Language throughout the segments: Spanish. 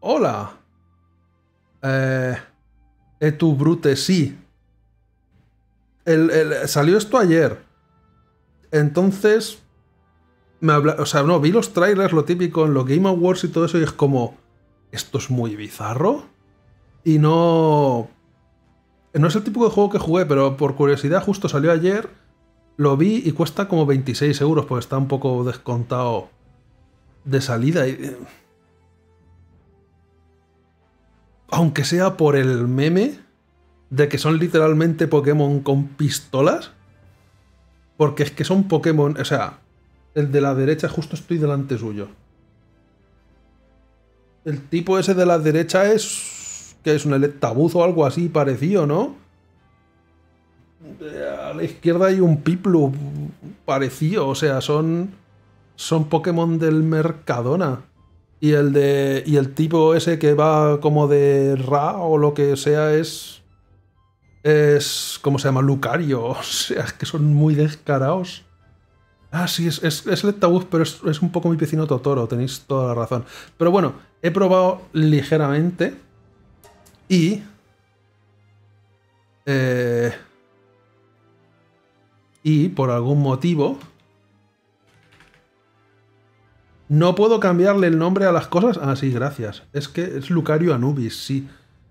Hola. Eh, tu brute, sí. Salió esto ayer. Entonces, o sea, no, vi los trailers, lo típico en los Game Awards y todo eso, y es como, esto es muy bizarro. Y no... No es el tipo de juego que jugué, pero por curiosidad justo salió ayer, lo vi y cuesta como 26 euros, porque está un poco descontado de salida. Aunque sea por el meme de que son literalmente Pokémon con pistolas, porque es que son Pokémon, o sea, el de la derecha justo estoy delante suyo. El tipo ese de la derecha es... que es un Electabuzz o algo así parecido, ¿no? A la izquierda hay un Piplup parecido, o sea, son Pokémon del Mercadona. Y el tipo ese que va como de Ra o lo que sea es ¿cómo se llama? Lucario. O sea, es que son muy descarados. Ah, sí, es Electabuzz, pero es un poco mi vecino Totoro, tenéis toda la razón. Pero bueno, he probado ligeramente y... eh, y por algún motivo no puedo cambiarle el nombre a las cosas. Ah, sí, gracias. Es que es Lucario Anubis, sí.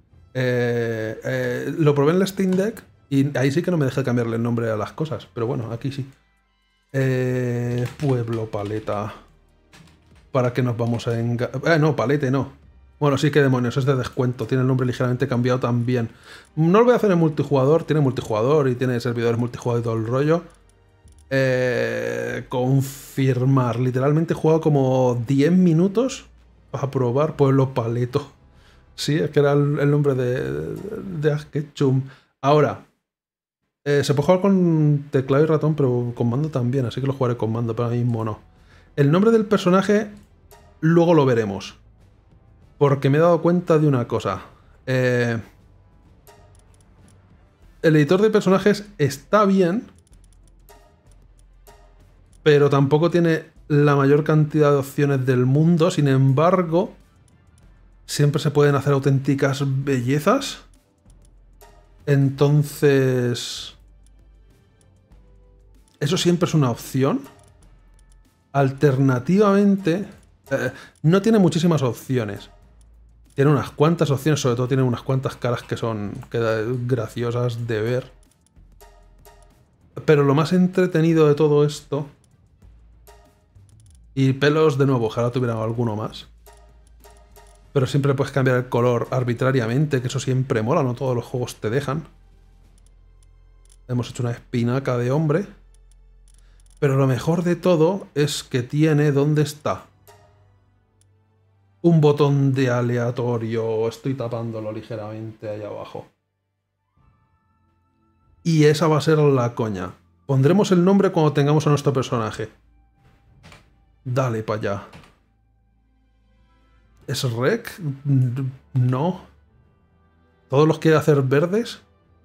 Lo probé en la Steam Deck y ahí sí que no me deja cambiarle el nombre a las cosas. Pero bueno, aquí sí. Pueblo Paleta. ¿Para qué nos vamos a no, Palete no. Bueno, sí que demonios, es de descuento. Tiene el nombre ligeramente cambiado también. No lo voy a hacer en multijugador. Tiene multijugador y tiene servidores multijugador y todo el rollo. Confirmar. Literalmente he jugado como 10 minutos para probar Pueblo Paleto. Sí, es que era el nombre de Ash Ketchum. Ahora, se puede jugar con teclado y ratón, pero con mando también, así que lo jugaré con mando, pero ahora mismo no. El nombre del personaje luego lo veremos. Porque me he dado cuenta de una cosa. El editor de personajes está bien, pero tampoco tiene la mayor cantidad de opciones del mundo. Sin embargo, siempre se pueden hacer auténticas bellezas. Entonces... eso siempre es una opción. Alternativamente, no tiene muchísimas opciones. Tiene unas cuantas opciones, sobre todo tiene unas cuantas caras que son graciosas de ver. Pero lo más entretenido de todo esto... y pelos, de nuevo, ojalá tuvieran alguno más. Pero siempre puedes cambiar el color arbitrariamente, que eso siempre mola, no todos los juegos te dejan. Hemos hecho una espinaca de hombre. Pero lo mejor de todo es que tiene... ¿dónde está? Un botón de aleatorio. Estoy tapándolo ligeramente ahí abajo. Y esa va a ser la coña. Pondremos el nombre cuando tengamos a nuestro personaje. Dale para allá. ¿Es Rec? No. ¿Todos los quiere hacer verdes?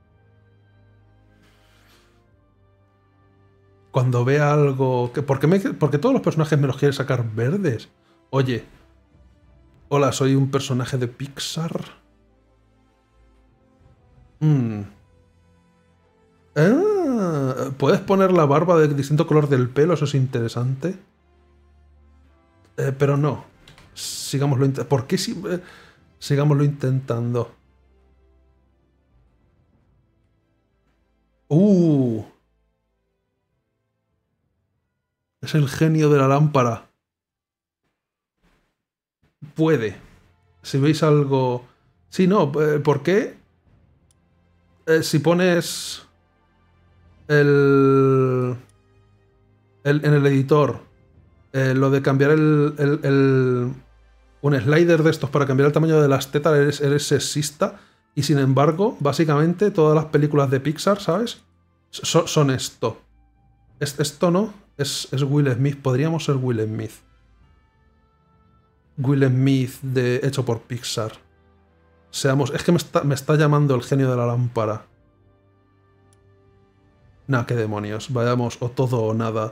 Cuando vea algo... ¿Por qué todos los personajes me los quiere sacar verdes? Oye. Hola, soy un personaje de Pixar. ¿Puedes poner la barba de distinto color del pelo? Eso es interesante. Pero no. Sigámoslo intentando. ¿Por qué sigámoslo intentando? Es el genio de la lámpara. Puede. Si veis algo... Sí, no. ¿Por qué? Si pones... en el editor lo de cambiar un slider de estos para cambiar el tamaño de las tetas, eres sexista. Y sin embargo, básicamente todas las películas de Pixar, ¿sabes? Son esto. Esto no, es Will Smith. Podríamos ser Will Smith. Will Smith hecho por Pixar. Seamos... Es que me está llamando el genio de la lámpara. Nah, qué demonios. Vayamos o todo o nada.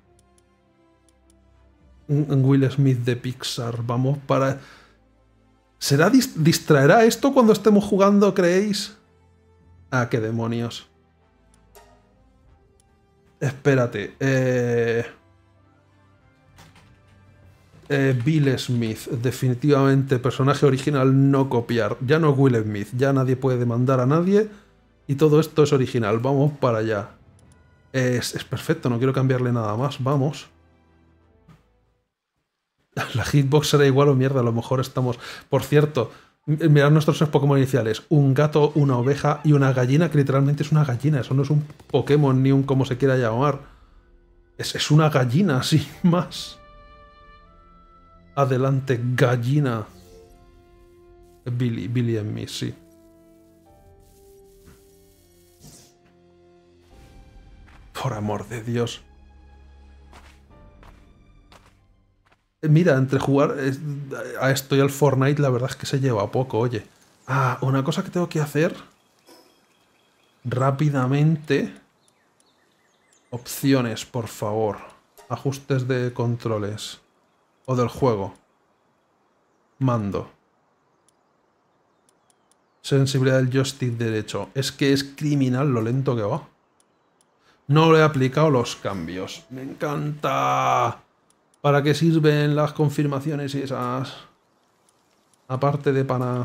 Un Will Smith de Pixar. Vamos para... ¿Distraerá esto cuando estemos jugando, creéis? Ah, qué demonios. Espérate. Bill Smith. Definitivamente personaje original, no copiar. Ya no Will Smith. Ya nadie puede demandar a nadie. Y todo esto es original. Vamos para allá. Es perfecto, no quiero cambiarle nada más. Vamos. La hitbox será igual o mierda. A lo mejor estamos... Por cierto... Mirad nuestros 3 Pokémon iniciales. Un gato, una oveja y una gallina, que literalmente es una gallina. Eso no es un Pokémon ni un como se quiera llamar. Es una gallina, sin más. Adelante, gallina. Billy en mí, sí. Por amor de Dios. Mira, entre jugar a esto y al Fortnite, la verdad es que se lleva poco, oye. Ah, una cosa que tengo que hacer rápidamente. Opciones, por favor. Ajustes de controles. O del juego. Mando. Sensibilidad del joystick derecho. Es que es criminal lo lento que va. No le he aplicado los cambios. ¡Me encanta! ¿Para qué sirven las confirmaciones y esas? Aparte de para...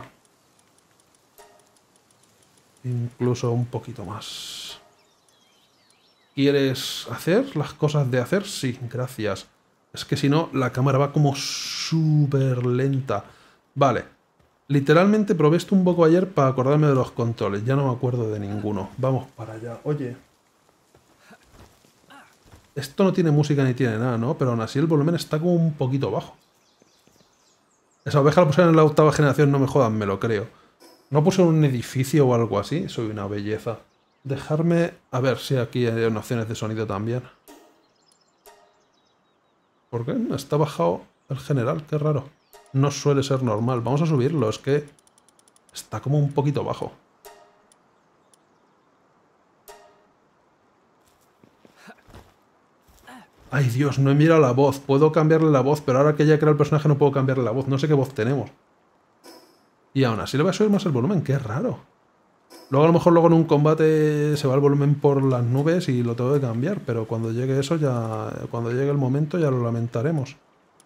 Incluso un poquito más. ¿Quieres hacer las cosas de hacer? Sí, gracias. Es que si no, la cámara va como súper lenta. Vale. Literalmente probé esto un poco ayer para acordarme de los controles. Ya no me acuerdo de ninguno. Vamos para allá. Oye... Esto no tiene música ni tiene nada, ¿no? Pero aún así el volumen está como un poquito bajo. Esa oveja la pusieron en la 8ª generación, no me jodan, me lo creo. ¿No pusieron un edificio o algo así? Soy una belleza. Dejarme... A ver si aquí hay opciones de sonido también. ¿Por qué? Está bajado el general, qué raro. No suele ser normal. Vamos a subirlo, es que... Está como un poquito bajo. Ay, Dios, no he mirado la voz. Puedo cambiarle la voz, pero ahora que ya he creado el personaje no puedo cambiarle la voz. No sé qué voz tenemos. Y aún así le voy a subir más el volumen. Qué raro. Luego a lo mejor en un combate se va el volumen por las nubes y lo tengo que cambiar. Pero cuando llegue eso ya... Cuando llegue el momento ya lo lamentaremos.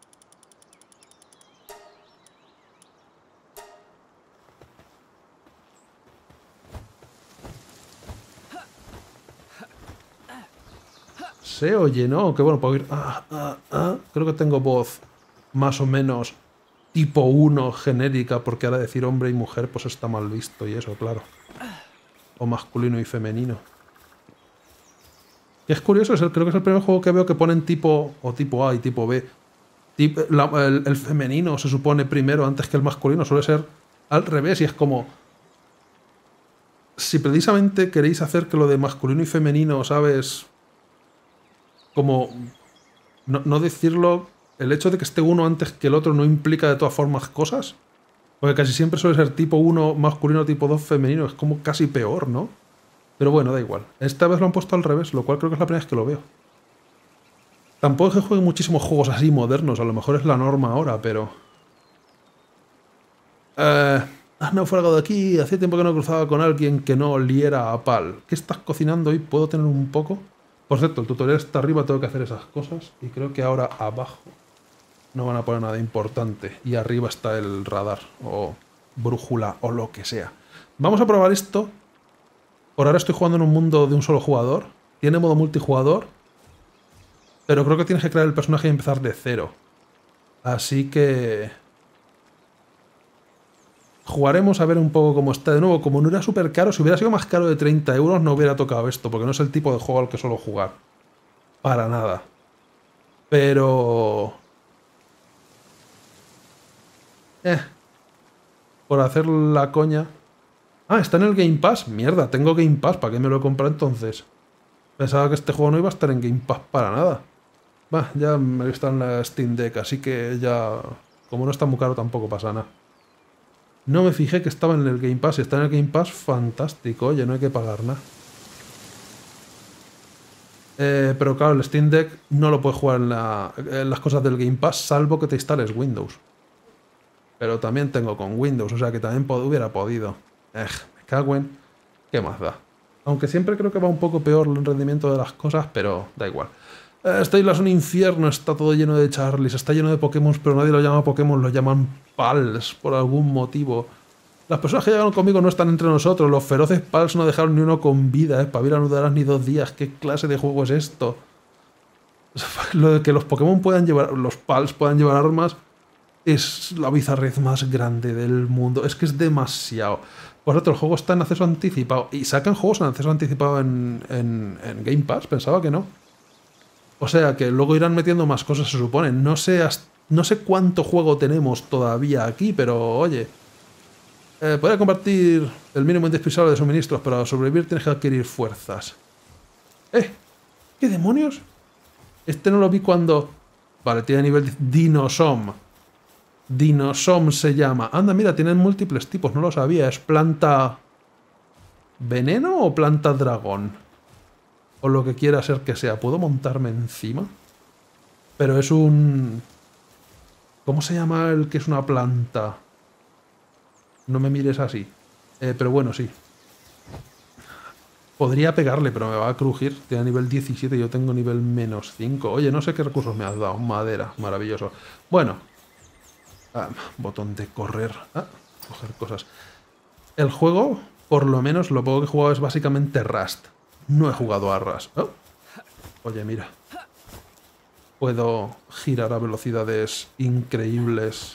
Se oye, ¿no? Qué bueno, puedo ir... Creo que tengo voz más o menos tipo 1 genérica, porque ahora decir hombre y mujer pues está mal visto y eso, claro. O masculino y femenino. Y es curioso, creo que es el primer juego que veo que ponen tipo... O tipo A y tipo B. El femenino se supone primero antes que el masculino. Suele ser al revés y es como... Si precisamente queréis hacer que lo de masculino y femenino, ¿sabes? Como... No decirlo... El hecho de que esté uno antes que el otro no implica de todas formas cosas. Porque casi siempre suele ser tipo 1 masculino, tipo 2 femenino. Es como casi peor, ¿no? Pero bueno, da igual. Esta vez lo han puesto al revés, lo cual creo que es la primera vez que lo veo. Tampoco es que juegue muchísimos juegos así modernos. A lo mejor es la norma ahora, pero... Has naufragado de aquí. Hacía tiempo que no cruzaba con alguien que no oliera a pal. ¿Qué estás cocinando hoy? ¿Puedo tener un poco? Por cierto, el tutorial está arriba, tengo que hacer esas cosas. Y creo que ahora abajo no van a poner nada importante. Y arriba está el radar, o brújula, o lo que sea. Vamos a probar esto. Por ahora estoy jugando en un mundo de un solo jugador. Tiene modo multijugador. Pero creo que tienes que crear el personaje y empezar de cero. Así que... Jugaremos a ver un poco cómo está. De nuevo, como no era súper caro, si hubiera sido más caro de 30 euros no hubiera tocado esto, porque no es el tipo de juego al que suelo jugar. Para nada. Pero... por hacer la coña... Ah, está en el Game Pass. Mierda, tengo Game Pass. ¿Para qué me lo he comprado entonces? Pensaba que este juego no iba a estar en Game Pass para nada. Va, ya me está en la Steam Deck, así que ya... Como no está muy caro tampoco pasa nada. No me fijé que estaba en el Game Pass. Si está en el Game Pass, fantástico. Oye, no hay que pagar nada. Pero claro, el Steam Deck no lo puedes jugar en las cosas del Game Pass, salvo que te instales Windows. Pero también tengo con Windows, o sea que también hubiera podido. Me cago en... ¿Qué más da? Aunque siempre creo que va un poco peor el rendimiento de las cosas, pero da igual. Esta isla es un infierno, está todo lleno de Charlies, está lleno de Pokémon, pero nadie lo llama Pokémon, lo llaman Pals, por algún motivo. Las personas que llegaron conmigo no están entre nosotros, los feroces Pals no dejaron ni uno con vida, Pavila no durarás ni 2 días, ¿qué clase de juego es esto? Lo de que los Pokémon puedan llevar, los Pals puedan llevar armas, es la bizarrez más grande del mundo, es que es demasiado. Por otro, el juego está en acceso anticipado, y sacan juegos en acceso anticipado en Game Pass, pensaba que no. O sea que luego irán metiendo más cosas, se supone. No sé cuánto juego tenemos todavía aquí, pero oye. Podría compartir el mínimo indispensable de suministros, pero para sobrevivir tienes que adquirir fuerzas. ¿Qué demonios? Este no lo vi cuando... Vale, tiene nivel Dinosom. Dinosom se llama. Anda, mira, tienen múltiples tipos, no lo sabía. ¿Es planta veneno o planta dragón? O lo que quiera ser que sea. ¿Puedo montarme encima? Pero es un... ¿Cómo se llama el que es una planta? No me mires así. Pero bueno, sí. Podría pegarle, pero me va a crujir. Tiene nivel 17 y yo tengo nivel menos 5. Oye, no sé qué recursos me has dado. Madera, maravilloso. Bueno. Botón de correr. Coger cosas. El juego, por lo menos, lo poco que he jugado es básicamente Rust. No he jugado a Rust. Oye, mira. Puedo girar a velocidades increíbles.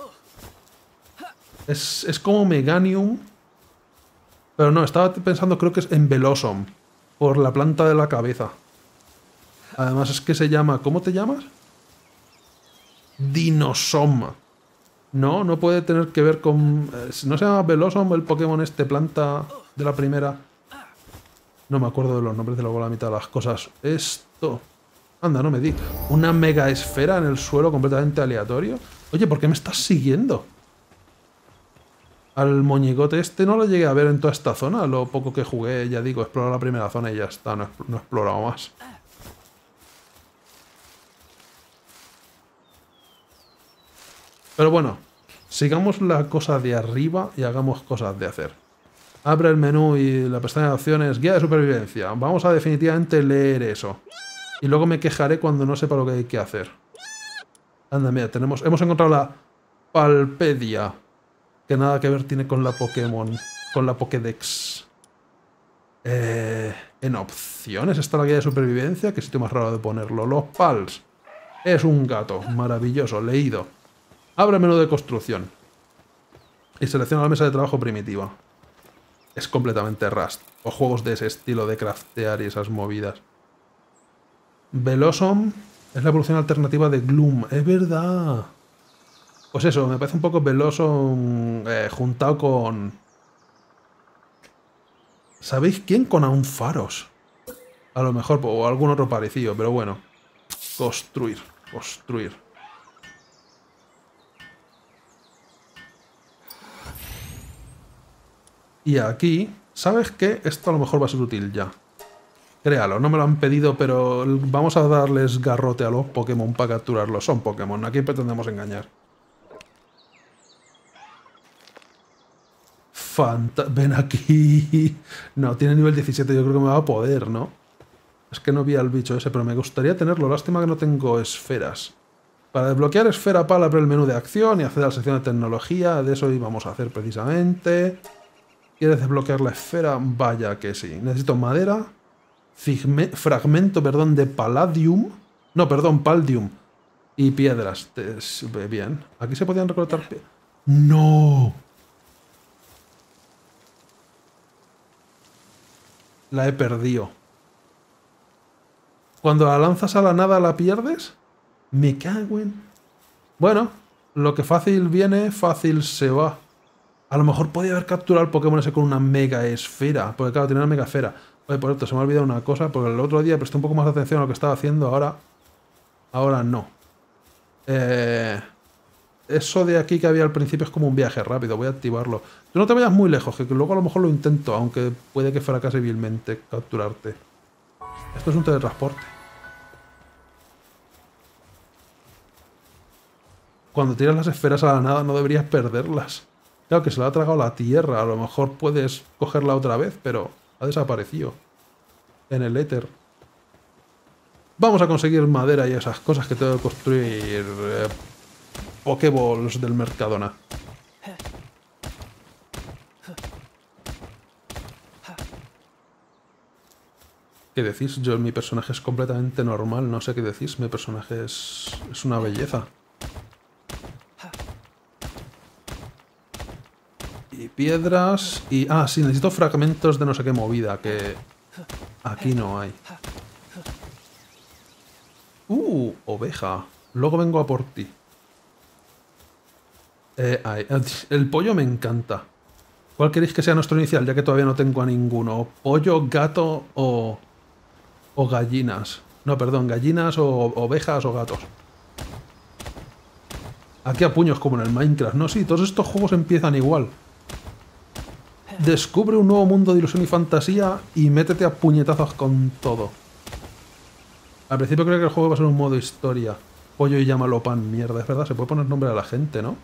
Es como Meganium. Pero no, estaba pensando, creo que es en Velosom. Por la planta de la cabeza. Además es que se llama... ¿Cómo te llamas? Dinosom. No, no puede tener que ver con... ¿No se llama Velosom el Pokémon este, planta de la primera? No me acuerdo de los nombres de luego la mitad de las cosas. Esto... Anda, no me di. Una mega esfera en el suelo completamente aleatorio. Oye, ¿por qué me estás siguiendo? Al moñigote este no lo llegué a ver en toda esta zona. Lo poco que jugué, ya digo, exploré la primera zona y ya está. No he explorado más. Pero bueno, sigamos la cosa de arriba y hagamos cosas de hacer. Abre el menú y la pestaña de opciones, guía de supervivencia. Vamos a definitivamente leer eso. Y luego me quejaré cuando no sepa lo que hay que hacer. Anda, mira, hemos encontrado la Palpedia. Que nada que ver tiene con la Pokémon, con la Pokédex. En opciones está la guía de supervivencia. Qué sitio más raro de ponerlo. Los Pals. Es un gato. Maravilloso. Leído. Abre el menú de construcción. Y selecciona la mesa de trabajo primitiva. Es completamente Rust. O juegos de ese estilo de craftear y esas movidas. Velosom es la evolución alternativa de Gloom. Es verdad. Pues eso, me parece un poco Velosom juntado con... ¿Sabéis quién? Con Aunfaros. A lo mejor, o algún otro parecido, pero bueno. Construir. Y aquí, ¿sabes qué? Esto a lo mejor va a ser útil ya. Créalo, no me lo han pedido, pero vamos a darles garrote a los Pokémon para capturarlos. Son Pokémon, aquí pretendemos engañar. Ven aquí. No, tiene nivel 17, yo creo que me va a poder, ¿no? Es que no vi al bicho ese, pero me gustaría tenerlo. Lástima que no tengo esferas. Para desbloquear esfera PAL, abre el menú de acción y acceder a la sección de tecnología. De eso íbamos a hacer precisamente. ¿Quieres desbloquear la esfera? Vaya que sí. Necesito madera. Fragmento, perdón, de palladium. No, perdón, paldium. Y piedras. Bien. Aquí se podían recolectar... ¡No! La he perdido. Cuando la lanzas a la nada, ¿la pierdes? Me cago en... Bueno, lo que fácil viene, fácil se va. A lo mejor podía haber capturado al Pokémon ese con una mega esfera. Porque claro, tiene una mega esfera. Oye, por cierto, se me ha olvidado una cosa. Porque el otro día presté un poco más de atención a lo que estaba haciendo. Ahora no. Eso de aquí que había al principio es como un viaje rápido. Voy a activarlo. Tú no te vayas muy lejos, que luego a lo mejor lo intento. Aunque puede que fracase vilmente capturarte. Esto es un teletransporte. cuando tiras las esferas a la nada no deberías perderlas. Claro que se la ha tragado la tierra, a lo mejor puedes cogerla otra vez, pero ha desaparecido en el éter. Vamos a conseguir madera y esas cosas que tengo que construir Pokéballs del Mercadona. ¿Qué decís? Mi personaje es completamente normal, no sé qué decís. Mi personaje es una belleza. Y piedras y... Ah, sí, necesito fragmentos de no sé qué movida, que aquí no hay. Oveja. Luego vengo a por ti. El pollo me encanta. ¿Cuál queréis que sea nuestro inicial? Ya que todavía no tengo a ninguno. ¿Pollo, gato o gallinas? No, perdón, gallinas o ovejas o gatos. Aquí a puños como en el Minecraft. No, sí, todos estos juegos empiezan igual. Descubre un nuevo mundo de ilusión y fantasía y métete a puñetazos con todo. Al principio creo que el juego va a ser un modo historia. Pollo y llámalo pan, mierda. Es verdad, se puede poner nombre a la gente, ¿no?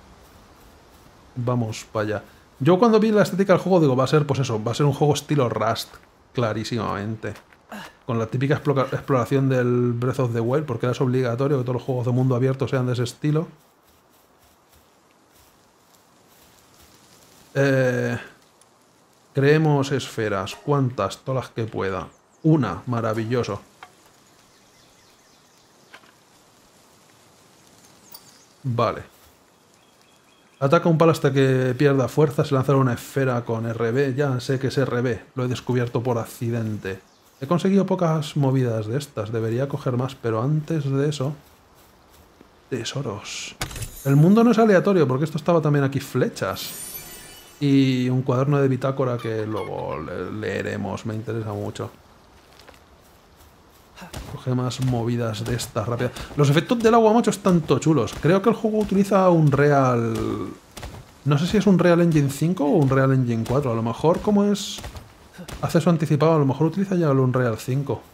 Vamos para allá. Yo cuando vi la estética del juego digo, va a ser, pues eso, va a ser un juego estilo Rust, clarísimamente. Con la típica exploración del Breath of the Wild, porque es obligatorio que todos los juegos de mundo abierto sean de ese estilo. Creemos esferas. ¿Cuántas? Todas las que pueda. Una, maravilloso. Vale. Ataca un palo hasta que pierda fuerza. Se lanzará una esfera con RB. Ya sé que es RB. Lo he descubierto por accidente. He conseguido pocas movidas de estas. Debería coger más, pero antes de eso... Tesoros. El mundo no es aleatorio, porque esto estaba también aquí flechas. Y un cuaderno de bitácora que luego leeremos. Me interesa mucho. Coge más movidas de estas rápidas. Los efectos del agua, macho, están chulos. Creo que el juego utiliza un Real... No sé si es un Real Engine 5 o un Real Engine 4. A lo mejor, como es acceso anticipado, a lo mejor utiliza ya el Unreal 5.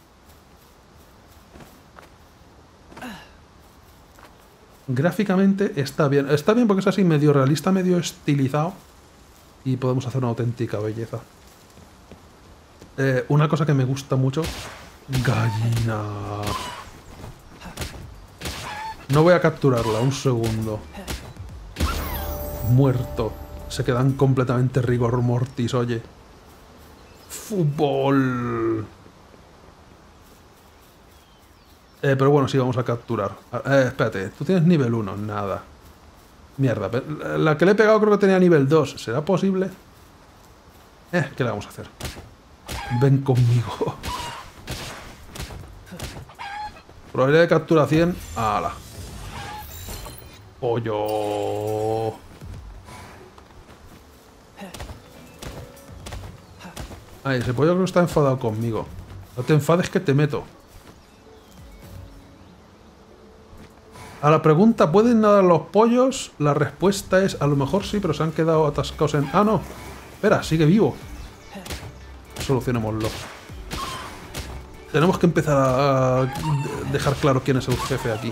Gráficamente está bien. Está bien porque es así medio realista, medio estilizado. Y podemos hacer una auténtica belleza. Una cosa que me gusta mucho... Gallina. No voy a capturarla, un segundo. Muerto. Se quedan completamente rigor mortis, oye. Fútbol. Pero bueno, sí, vamos a capturar. Espérate, tú tienes nivel 1, nada. Mierda, la que le he pegado creo que tenía nivel 2. ¿Será posible? ¿Qué le vamos a hacer? Ven conmigo. Probabilidad de captura 100. ¡Hala! ¡Pollo! Ay, ese pollo creo que está enfadado conmigo. No te enfades que te meto. A la pregunta, ¿pueden nadar los pollos? La respuesta es, a lo mejor sí, pero se han quedado atascados en... ¡Ah, no! Espera, sigue vivo. Solucionémoslo. Tenemos que empezar a dejar claro quién es el jefe aquí.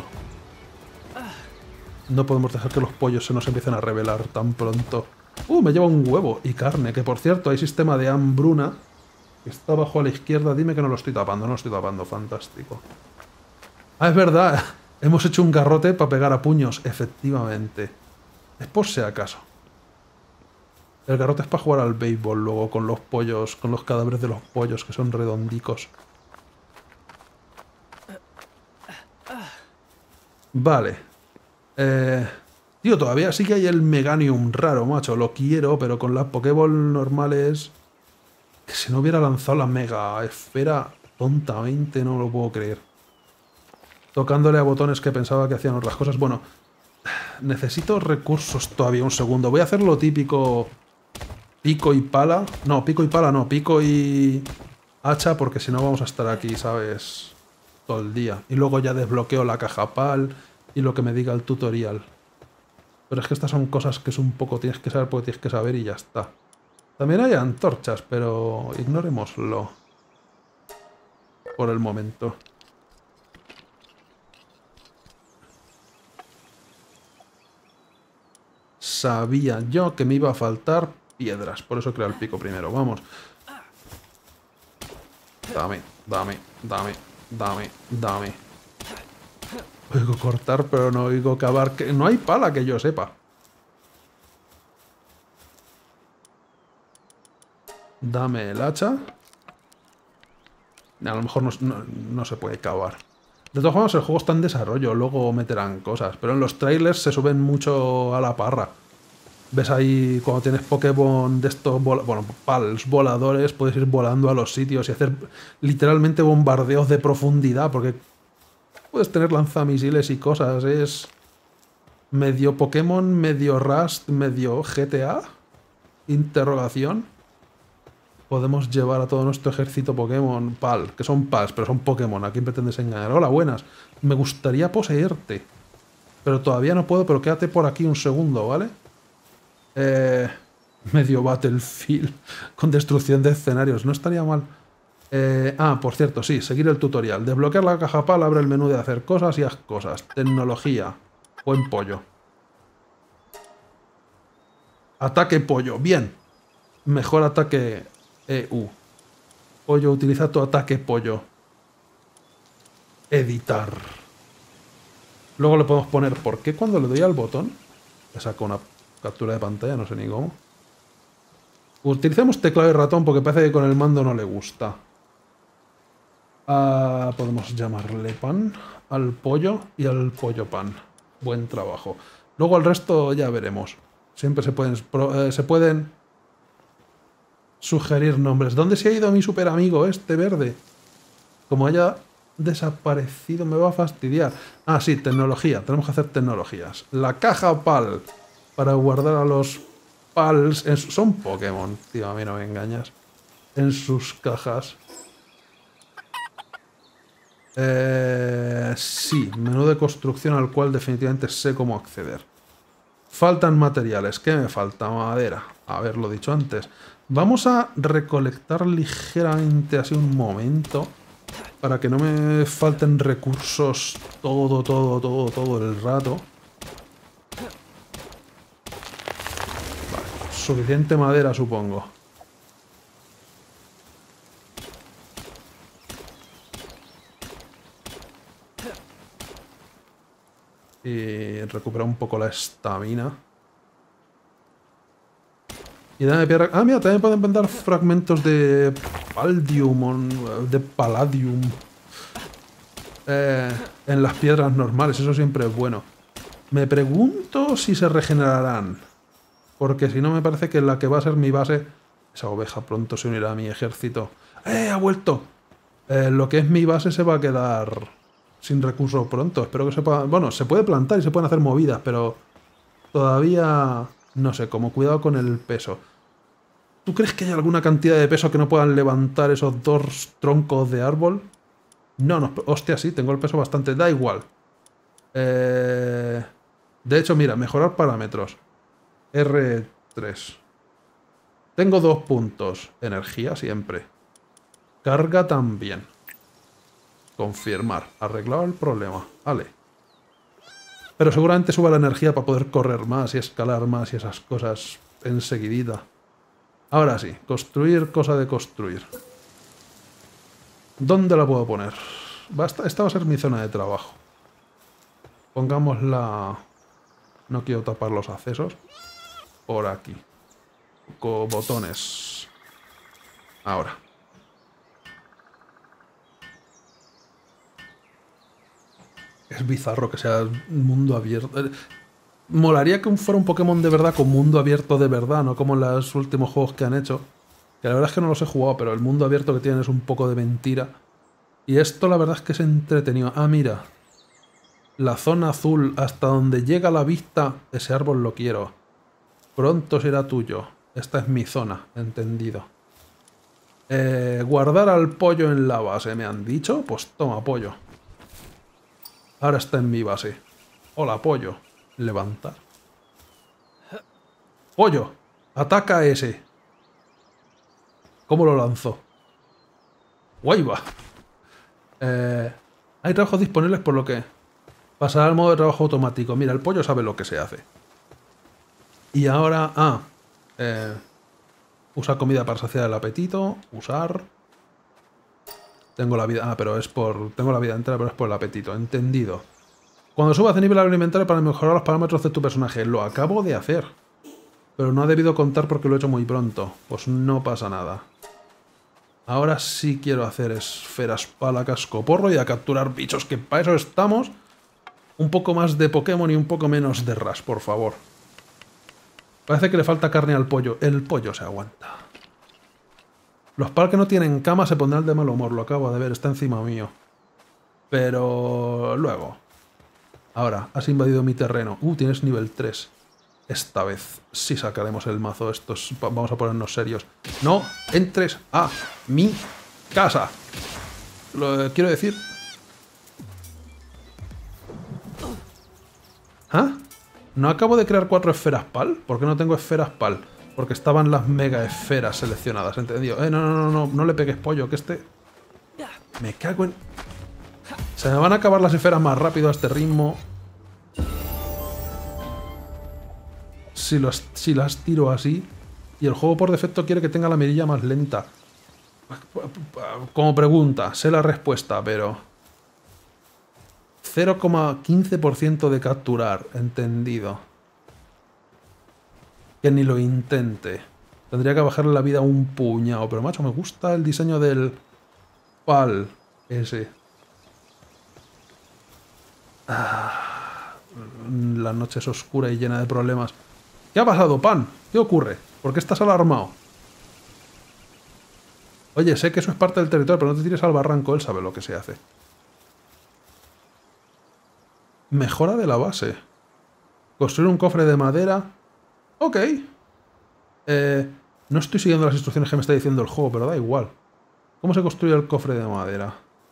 No podemos dejar que los pollos se nos empiecen a revelar tan pronto. Me lleva un huevo y carne, que por cierto hay sistema de hambruna. Que está abajo a la izquierda. Dime que no lo estoy tapando, no lo estoy tapando. Fantástico. Ah, es verdad. Hemos hecho un garrote para pegar a puños, efectivamente. Es por si acaso. El garrote es para jugar al béisbol luego con los pollos, con los cadáveres de los pollos que son redondicos. Vale. Tío, todavía sí que hay el Meganium raro, macho. Lo quiero, pero con las Pokéball normales... Que si no hubiera lanzado la Mega Esfera tontamente, no lo puedo creer. Tocándole a botones que pensaba que hacían otras cosas. Bueno, necesito recursos todavía. Un segundo. Voy a hacer lo típico... Pico y pala. No, pico y pala no. Pico y hacha, porque si no vamos a estar aquí, ¿sabes? Todo el día. Y luego ya desbloqueo la caja PAL y lo que me diga el tutorial. Pero es que estas son cosas que es un poco... Tienes que saber porque tienes que saber y ya está. También hay antorchas, pero ignorémoslo. Por el momento. sabía yo que me iba a faltar piedras. Por eso creo el pico primero. Vamos. Dame, dame, dame, dame, dame. Oigo cortar, pero no oigo cavar. Que no hay pala que yo sepa. Dame el hacha. A lo mejor no se puede cavar. De todas formas, el juego está en desarrollo. Luego meterán cosas. Pero en los trailers se suben mucho a la parra. Ves ahí cuando tienes Pokémon de estos, bueno, pals voladores, puedes ir volando a los sitios y hacer literalmente bombardeos de profundidad, porque puedes tener lanzamisiles y cosas. Es medio Pokémon, medio Rust, medio GTA. Interrogación. Podemos llevar a todo nuestro ejército Pokémon PAL, que son PALs, pero son Pokémon. ¿A quién pretendes engañar? Hola, buenas. Me gustaría poseerte. Pero todavía no puedo, pero quédate por aquí un segundo, ¿vale? Medio Battlefield con destrucción de escenarios. No estaría mal. Por cierto, sí, seguir el tutorial. Desbloquear la caja PAL, abre el menú de hacer cosas y haz cosas. Tecnología. Buen pollo. Ataque pollo. Bien. Mejor ataque EU. Pollo, utiliza tu ataque pollo. Editar. Luego le podemos poner ¿por qué cuando le doy al botón? Le saco una captura de pantalla, no sé ni cómo. Utilicemos teclado y ratón porque parece que con el mando no le gusta. Podemos llamarle pan al pollo y al pollo pan. Buen trabajo. Luego el resto ya veremos. Siempre se pueden sugerir nombres. ¿Dónde se ha ido mi super amigo este verde? Como haya desaparecido me va a fastidiar. Sí, tecnología. Tenemos que hacer tecnologías. La caja PAL. Para guardar a los PALs. Son Pokémon, tío, a mí no me engañas. En sus cajas. Sí, menú de construcción al cual definitivamente sé cómo acceder. Faltan materiales. ¿Qué me falta? Madera. Haberlo dicho antes. Vamos a recolectar ligeramente así un momento. Para que no me falten recursos todo el rato. Vale, suficiente madera, supongo. Y recuperar un poco la estamina. Y dame piedra. Mira, también pueden vender fragmentos de Paldium, de Palladium. En las piedras normales, eso siempre es bueno. Me pregunto si se regenerarán. Porque si no, me parece que la que va a ser mi base... Esa oveja pronto se unirá a mi ejército. ¡Ha vuelto! Lo que es mi base se va a quedar sin recursos pronto. Espero que se pueda... Bueno, se puede plantar y se pueden hacer movidas, pero... Todavía... No sé, como cuidado con el peso. ¿Tú crees que hay alguna cantidad de peso que no puedan levantar esos dos troncos de árbol? No, hostia, sí, tengo el peso bastante. Da igual. De hecho, mira, mejorar parámetros. R3. Tengo 2 puntos. Energía siempre. Carga también. Confirmar. Arreglado el problema. Vale. Pero seguramente suba la energía para poder correr más y escalar más y esas cosas enseguidita. Ahora sí, construir, cosa de construir. ¿Dónde la puedo poner? Esta va a ser mi zona de trabajo. Pongámosla... No quiero tapar los accesos. Por aquí. Con botones. Ahora. Es bizarro que sea un mundo abierto. Molaría que fuera un Pokémon de verdad con mundo abierto de verdad, no como en los últimos juegos que han hecho. Que la verdad es que no los he jugado, pero el mundo abierto que tienen es un poco de mentira. Y esto la verdad es que es entretenido. Mira. La zona azul hasta donde llega la vista, ese árbol lo quiero. Pronto será tuyo. Esta es mi zona, entendido. Guardar al pollo en la base, ¿me han dicho? Pues toma, pollo. Ahora está en mi base. Hola, pollo. Levantar. Pollo, ataca a ese. ¿Cómo lo lanzo? Guay va. Hay trabajos disponibles por lo que... Pasar al modo de trabajo automático. Mira, el pollo sabe lo que se hace. Y ahora... usa comida para saciar el apetito. Usar... Tengo la vida... pero es por... Tengo la vida entera, pero es por el apetito. Entendido. Cuando subas de nivel alimentario para mejorar los parámetros de tu personaje. Lo acabo de hacer. Pero no ha debido contar porque lo he hecho muy pronto. Pues no pasa nada. Ahora sí quiero hacer esferas para cascoporro y a capturar bichos, que para eso estamos. Un poco más de Pokémon y un poco menos de Rush, por favor. Parece que le falta carne al pollo. El pollo se aguanta. Los pal que no tienen cama se pondrán de mal humor. Lo acabo de ver, está encima mío. Pero... luego. Ahora, has invadido mi terreno. Tienes nivel 3. Esta vez sí sacaremos el mazo. Vamos a ponernos serios. No entres a mi casa. Quiero decir... ¿Ah? ¿No acabo de crear 4 esferas PAL? ¿Por qué no tengo esferas PAL? Porque estaban las mega esferas seleccionadas, ¿entendido? No le pegues pollo, que este... Me cago en... Se me van a acabar las esferas más rápido a este ritmo. Si las tiro así. Y el juego por defecto quiere que tenga la mirilla más lenta. Como pregunta, sé la respuesta, pero... 0,15% de capturar, entendido. Que ni lo intente. Tendría que bajarle la vida un puñado. Pero macho, me gusta el diseño del PAL ese. La noche es oscura y llena de problemas. ¿Qué ha pasado, Pan? ¿Qué ocurre? ¿Por qué estás alarmado? Oye, sé que eso es parte del territorio, pero no te tires al barranco. Él sabe lo que se hace. Mejora de la base. Construir un cofre de madera. Ok. No estoy siguiendo las instrucciones que me está diciendo el juego, pero da igual. ¿Cómo se construye el cofre de madera?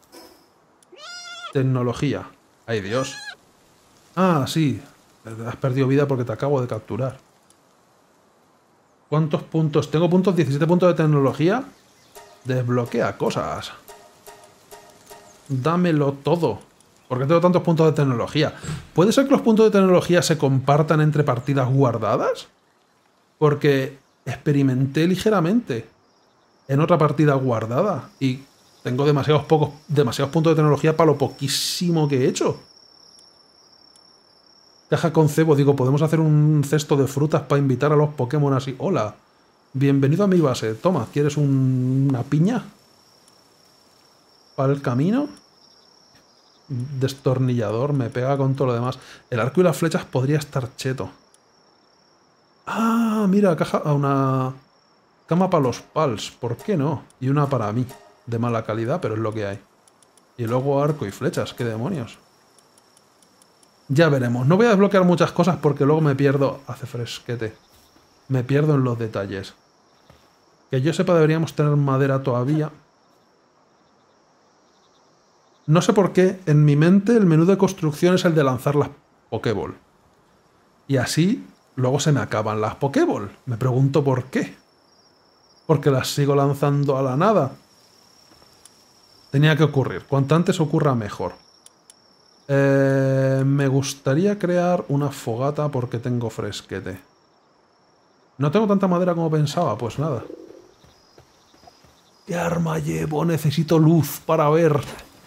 Tecnología. ¡Ay, Dios! Ah, sí. Has perdido vida porque te acabo de capturar. ¿Cuántos puntos? Tengo puntos, 17 puntos de tecnología. Desbloquea cosas. Dámelo todo. ¿Por qué tengo tantos puntos de tecnología? ¿Puede ser que los puntos de tecnología se compartan entre partidas guardadas? Porque experimenté ligeramente en otra partida guardada y tengo demasiados puntos de tecnología para lo poquísimo que he hecho. Caja con cebo, digo, podemos hacer un cesto de frutas para invitar a los Pokémon así. Hola, bienvenido a mi base. Toma, ¿quieres una piña? ¿Para el camino? Destornillador, me pega con todo lo demás. El arco y las flechas podría estar cheto. Ah, mira, una cama para los pals, ¿por qué no? Y una para mí, de mala calidad, pero es lo que hay. Y luego arco y flechas, ¿qué demonios? Ya veremos, no voy a desbloquear muchas cosas porque luego me pierdo... Hace fresquete. Me pierdo en los detalles. Que yo sepa deberíamos tener madera todavía. No sé por qué, en mi mente el menú de construcción es el de lanzar las Pokéball. Y así... luego se me acaban las Pokéball. Me pregunto por qué. Porque las sigo lanzando a la nada. Tenía que ocurrir. Cuanto antes ocurra, mejor. Me gustaría crear una fogata porque tengo fresquete. ¿No tengo tanta madera como pensaba? Pues nada. ¿Qué arma llevo? Necesito luz para ver.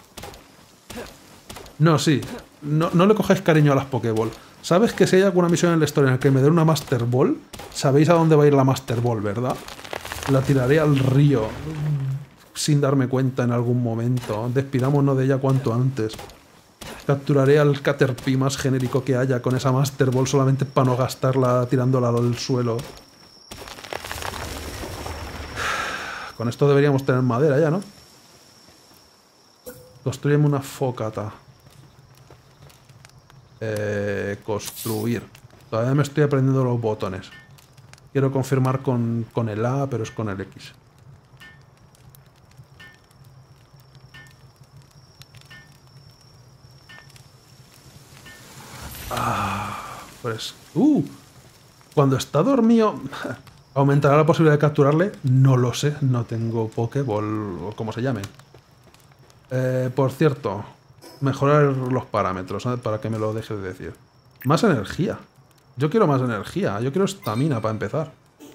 No, sí. No le cogáis cariño a las Pokéball. ¿Sabes que si hay alguna misión en la historia en la que me den una Master Ball? Sabéis a dónde va a ir la Master Ball, ¿verdad? La tiraré al río sin darme cuenta en algún momento. Despidámonos de ella cuanto antes. Capturaré al Caterpie más genérico que haya con esa Master Ball solamente para no gastarla tirándola al suelo. Con esto deberíamos tener madera ya, ¿no? Construyeme una focata. Construir. Todavía me estoy aprendiendo los botones. Quiero confirmar con el A, pero es con el X. Pues... cuando está dormido... ¿Aumentará la posibilidad de capturarle? No lo sé. No tengo Pokéball o como se llame. Por cierto... mejorar los parámetros, ¿sabes? Para que me lo deje de decir. Más energía. Yo quiero más energía. Yo quiero estamina para empezar.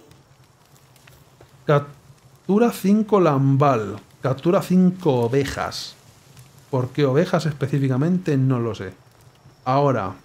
Captura 5 lambal. Captura 5 ovejas. ¿Por qué ovejas específicamente? No lo sé. Ahora.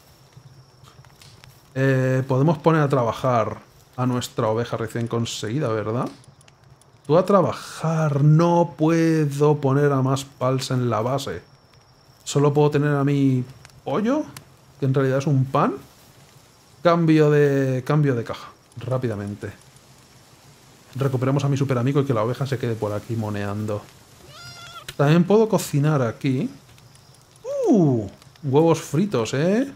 Podemos poner a trabajar a nuestra oveja recién conseguida, ¿verdad? Tú a trabajar. No puedo poner a más pals en la base. Solo puedo tener a mi pollo, que en realidad es un pan. Cambio de caja. Rápidamente. Recuperamos a mi super amigo y que la oveja se quede por aquí moneando. También puedo cocinar aquí. Huevos fritos, ¿eh?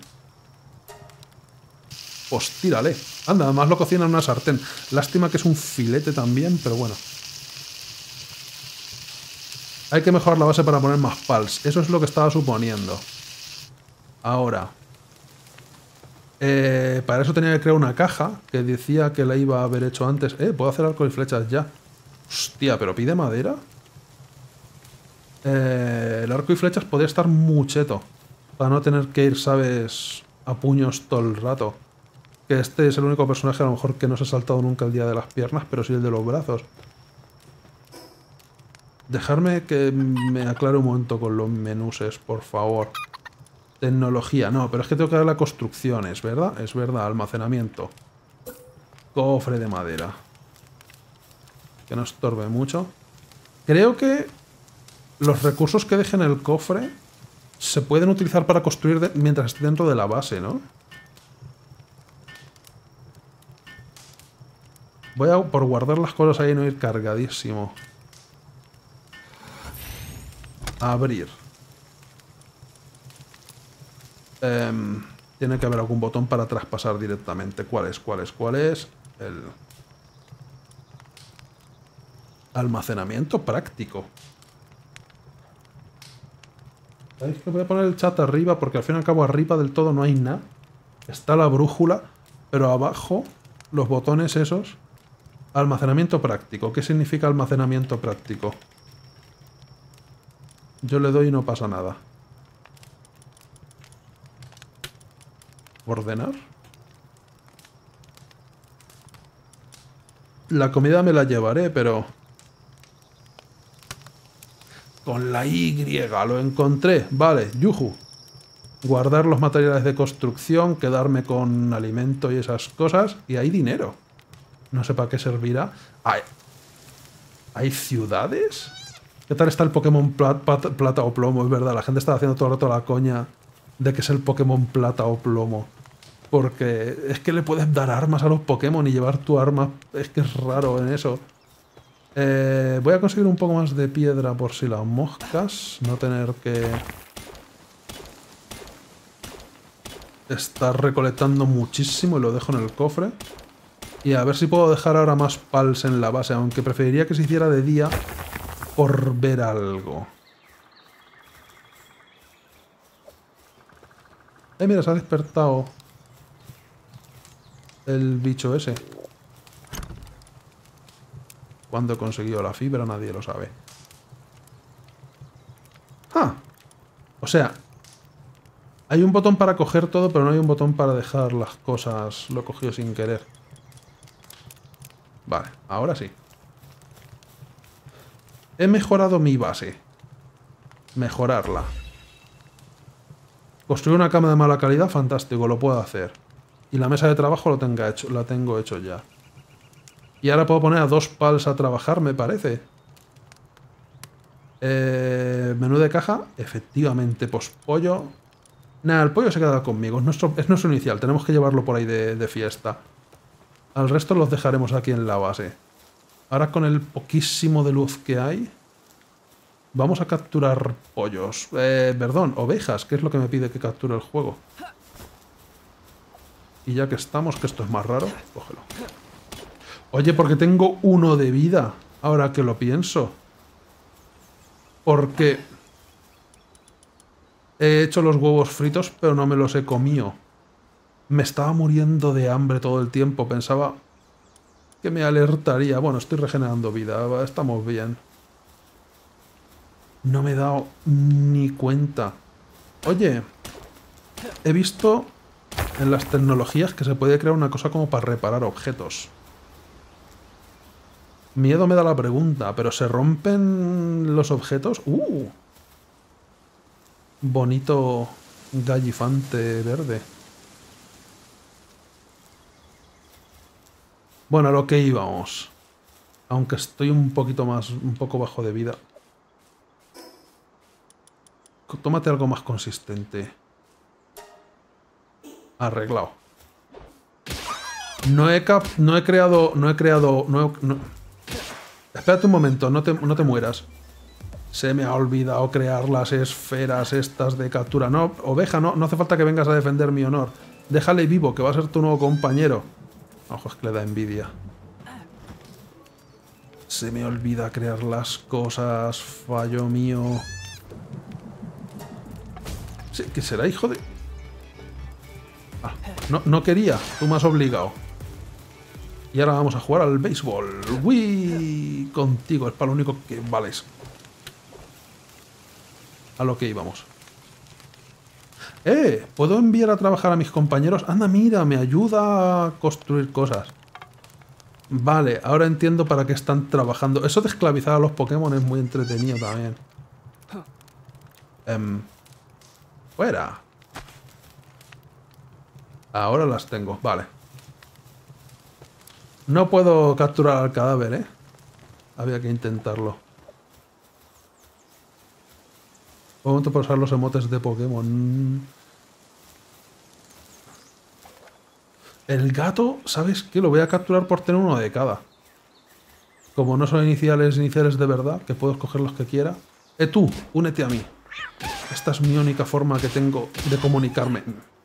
Pues tírale. Anda, además lo cocina en una sartén. Lástima que es un filete también, pero bueno. Hay que mejorar la base para poner más pals. Eso es lo que estaba suponiendo. Ahora. Para eso tenía que crear una caja que decía que la iba a haber hecho antes. Puedo hacer arco y flechas ya. Hostia, pero pide madera. El arco y flechas podría estar muy cheto. Para no tener que ir, ¿sabes? A puños todo el rato. Que este es el único personaje a lo mejor que no se ha saltado nunca el día de las piernas, pero sí el de los brazos. Dejarme que me aclare un momento con los menuses, por favor. Tecnología, no, pero es que tengo que darle a construcciones, ¿verdad? Es verdad, almacenamiento. Cofre de madera. Que no estorbe mucho. Creo que los recursos que deje en el cofre se pueden utilizar para construir mientras esté dentro de la base, ¿no? Voy a por guardar las cosas ahí y no ir cargadísimo. Abrir. Tiene que haber algún botón para traspasar directamente. ¿Cuál es? ¿Cuál es? ¿Cuál es? El almacenamiento práctico. ¿Sabéis que voy a poner el chat arriba? Porque al fin y al cabo arriba del todo no hay nada. Está la brújula, pero abajo los botones esos. Almacenamiento práctico. ¿Qué significa almacenamiento práctico? Yo le doy y no pasa nada. ¿Ordenar? La comida me la llevaré, pero... Con la Y lo encontré. Vale, yuju. Guardar los materiales de construcción, quedarme con alimento y esas cosas. Y hay dinero. No sé para qué servirá. ¿Hay ciudades? ¿Qué tal está el Pokémon plata o plomo? Es verdad, la gente está haciendo todo el rato la coña de que es el Pokémon plata o plomo. Porque es que le puedes dar armas a los Pokémon y llevar tu arma. Es que es raro en eso. Voy a conseguir un poco más de piedra por si las moscas. No tener que estar recolectando muchísimo y lo dejo en el cofre. Y a ver si puedo dejar ahora más pals en la base, aunque preferiría que se hiciera de día por ver algo. Mira, se ha despertado el bicho ese. ¿Cuándo he conseguido la fibra? Nadie lo sabe. ¡Ah! O sea, hay un botón para coger todo, pero no hay un botón para dejar las cosas. Lo he cogido sin querer. Vale, ahora sí. He mejorado mi base. Mejorarla. Construir una cama de mala calidad, fantástico, lo puedo hacer. Y la mesa de trabajo la tengo hecho ya. Y ahora puedo poner a 2 pals a trabajar, me parece. Menú de caja, efectivamente, pues pollo. Nada, el pollo se queda conmigo, es nuestro inicial, tenemos que llevarlo por ahí de fiesta. Al resto los dejaremos aquí en la base. Ahora con el poquísimo de luz que hay, vamos a capturar pollos. Perdón, ovejas, que es lo que me pide que capture el juego. Y ya que estamos, que esto es más raro, cógelo. Oye, porque tengo 1 de vida, ahora que lo pienso. Porque he hecho los huevos fritos, pero no me los he comido. Me estaba muriendo de hambre todo el tiempo. Pensaba que me alertaría. Bueno, estoy regenerando vida. Estamos bien. No me he dado ni cuenta. Oye, he visto en las tecnologías que se puede crear una cosa como para reparar objetos. Miedo me da la pregunta, ¿pero se rompen los objetos? Bonito gallifante verde. Bueno, a lo que íbamos. Aunque estoy un poco bajo de vida. Tómate algo más consistente. Arreglado. No he creado... Espérate un momento, no te mueras. Se me ha olvidado crear las esferas estas de captura. No, oveja, no hace falta que vengas a defender mi honor. Déjale vivo, que va a ser tu nuevo compañero. Ojo, es que le da envidia. Se me olvida crear las cosas. Fallo mío. Sí, que será hijo de... Ah, no quería. Tú me has obligado. Y ahora vamos a jugar al béisbol. ¡Uy! Contigo, es para lo único que vales. A lo que íbamos. ¿Puedo enviar a trabajar a mis compañeros? Anda, mira, me ayuda a construir cosas. Vale, ahora entiendo para qué están trabajando. Eso de esclavizar a los Pokémon es muy entretenido también. Fuera. Ahora las tengo, vale. No puedo capturar al cadáver, ¿eh? Había que intentarlo. Momento para usar los emotes de Pokémon. El gato, ¿sabes qué? Lo voy a capturar por tener uno de cada. Como no son iniciales de verdad, que puedo escoger los que quiera. Tú, únete a mí. Esta es mi única forma que tengo de comunicarme.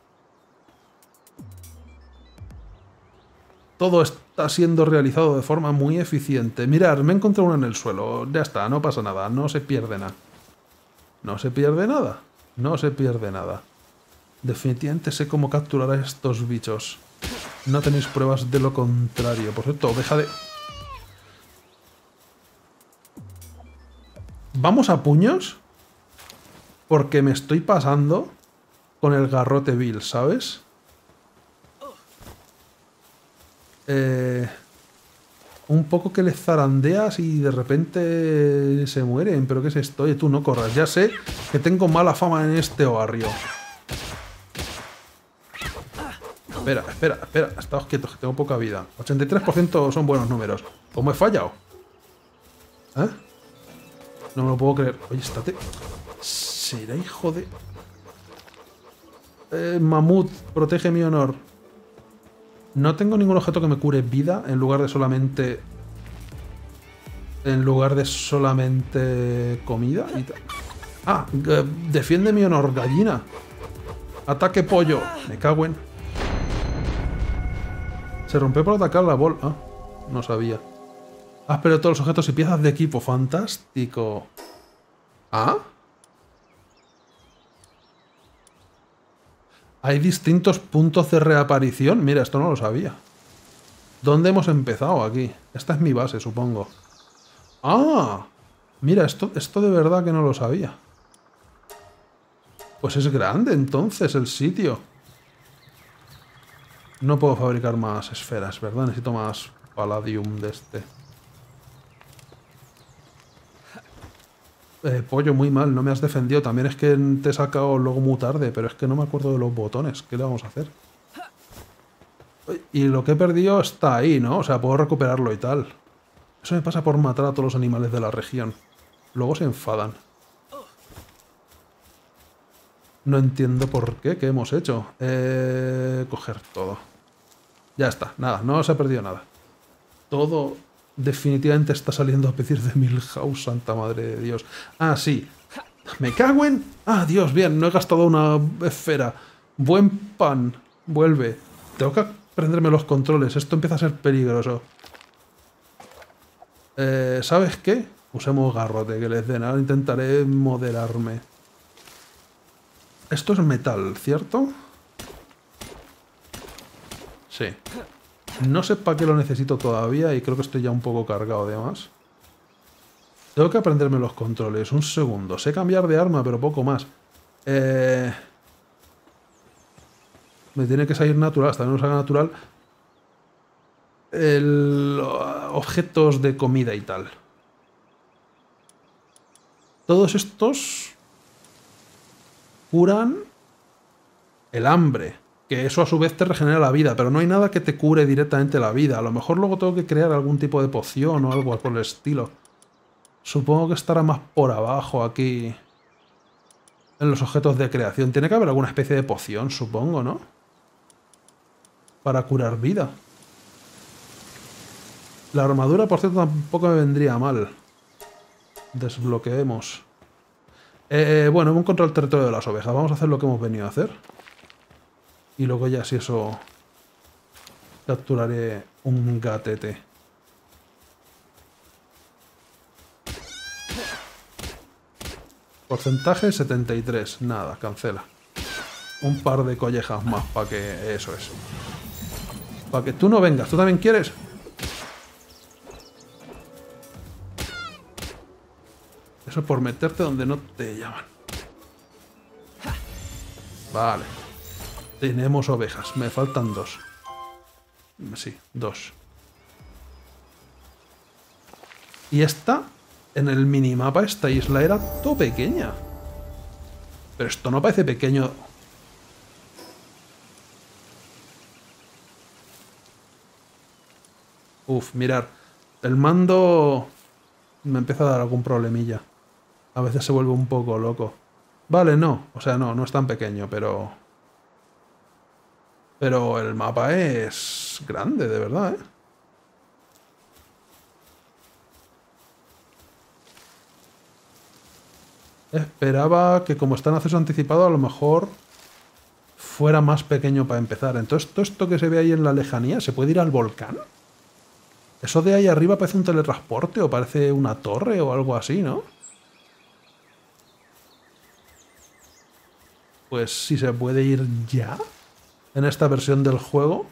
Todo está siendo realizado de forma muy eficiente. Mirad, me he encontrado uno en el suelo. Ya está, no pasa nada, no se pierde nada. No se pierde nada. No se pierde nada. Definitivamente sé cómo capturar a estos bichos. No tenéis pruebas de lo contrario. Por cierto, deja de... ¿Vamos a puños? Porque me estoy pasando con el garrote vil, ¿sabes? Un poco que les zarandeas y de repente se mueren. ¿Pero qué es esto? Oye, tú no corras. Ya sé que tengo mala fama en este barrio. Espera. Estáos quietos, que tengo poca vida. 83% son buenos números. ¿Cómo he fallado? ¿Eh? No me lo puedo creer. Oye, estate... ¿Será hijo de...? Mamut, protege mi honor. No tengo ningún objeto que me cure vida en lugar de solamente... comida y tal. Ah, defiende mi honor, gallina. Ataque pollo. Me cago en... Se rompió por atacar la bola. Ah, no sabía. Has perdido todos los objetos y piezas de equipo. Fantástico. ¿Ah? Hay distintos puntos de reaparición. Mira, esto no lo sabía. ¿Dónde hemos empezado aquí? Esta es mi base, supongo. ¡Ah! Mira, esto de verdad que no lo sabía. Pues es grande entonces el sitio. No puedo fabricar más esferas, ¿verdad? Necesito más palladium de este. Pollo, muy mal, no me has defendido. También es que te he sacado luego muy tarde, pero es que no me acuerdo de los botones. ¿Qué le vamos a hacer? Y lo que he perdido está ahí, ¿no? O sea, puedo recuperarlo y tal. Eso me pasa por matar a todos los animales de la región. Luego se enfadan. No entiendo por qué. ¿Qué hemos hecho? Coger todo. Ya está. Nada, no se ha perdido nada. Todo definitivamente está saliendo a pedir de Milhouse, santa madre de Dios. Ah, sí. Me cago en... Ah, Dios, bien, no he gastado una esfera. Buen pan. Vuelve. Tengo que aprenderme los controles. Esto empieza a ser peligroso. ¿Sabes qué? Usemos garrote, que les den. Ahora intentaré moderarme. Esto es metal, ¿cierto? Sí. No sé para qué lo necesito todavía y creo que estoy ya un poco cargado de más. Tengo que aprenderme los controles. Un segundo. Sé cambiar de arma, pero poco más. Me tiene que salir natural. Hasta que no salga natural. Objetos de comida y tal. Todos estos curan el hambre, que eso a su vez te regenera la vida, pero no hay nada que te cure directamente la vida. A lo mejor luego tengo que crear algún tipo de poción o algo por el estilo. Supongo que estará más por abajo aquí en los objetos de creación. Tiene que haber alguna especie de poción, supongo, ¿no? Para curar vida. La armadura, por cierto, tampoco me vendría mal. Desbloqueemos. Bueno, hemos encontrado el territorio de las ovejas. Vamos a hacer lo que hemos venido a hacer. Y luego ya, si eso... capturaré un gatete. Porcentaje 73. Nada, cancela. Un par de collejas más para que... Eso es. Para que tú no vengas. ¿Tú también quieres? Eso por meterte donde no te llaman. Vale. Tenemos ovejas. Me faltan 2. Sí, 2. Y esta, en el minimapa, esta isla era todo pequeña. Pero esto no parece pequeño. Uf, mirar. El mando me empieza a dar algún problemilla. A veces se vuelve un poco loco. Vale, no. O sea, no es tan pequeño, pero... Pero el mapa es grande, de verdad, ¿eh? Esperaba que como está en acceso anticipado, a lo mejor fuera más pequeño para empezar. Entonces, todo esto que se ve ahí en la lejanía, ¿se puede ir al volcán? Eso de ahí arriba parece un teletransporte o parece una torre o algo así, ¿no? Pues si se puede ir ya en esta versión del juego,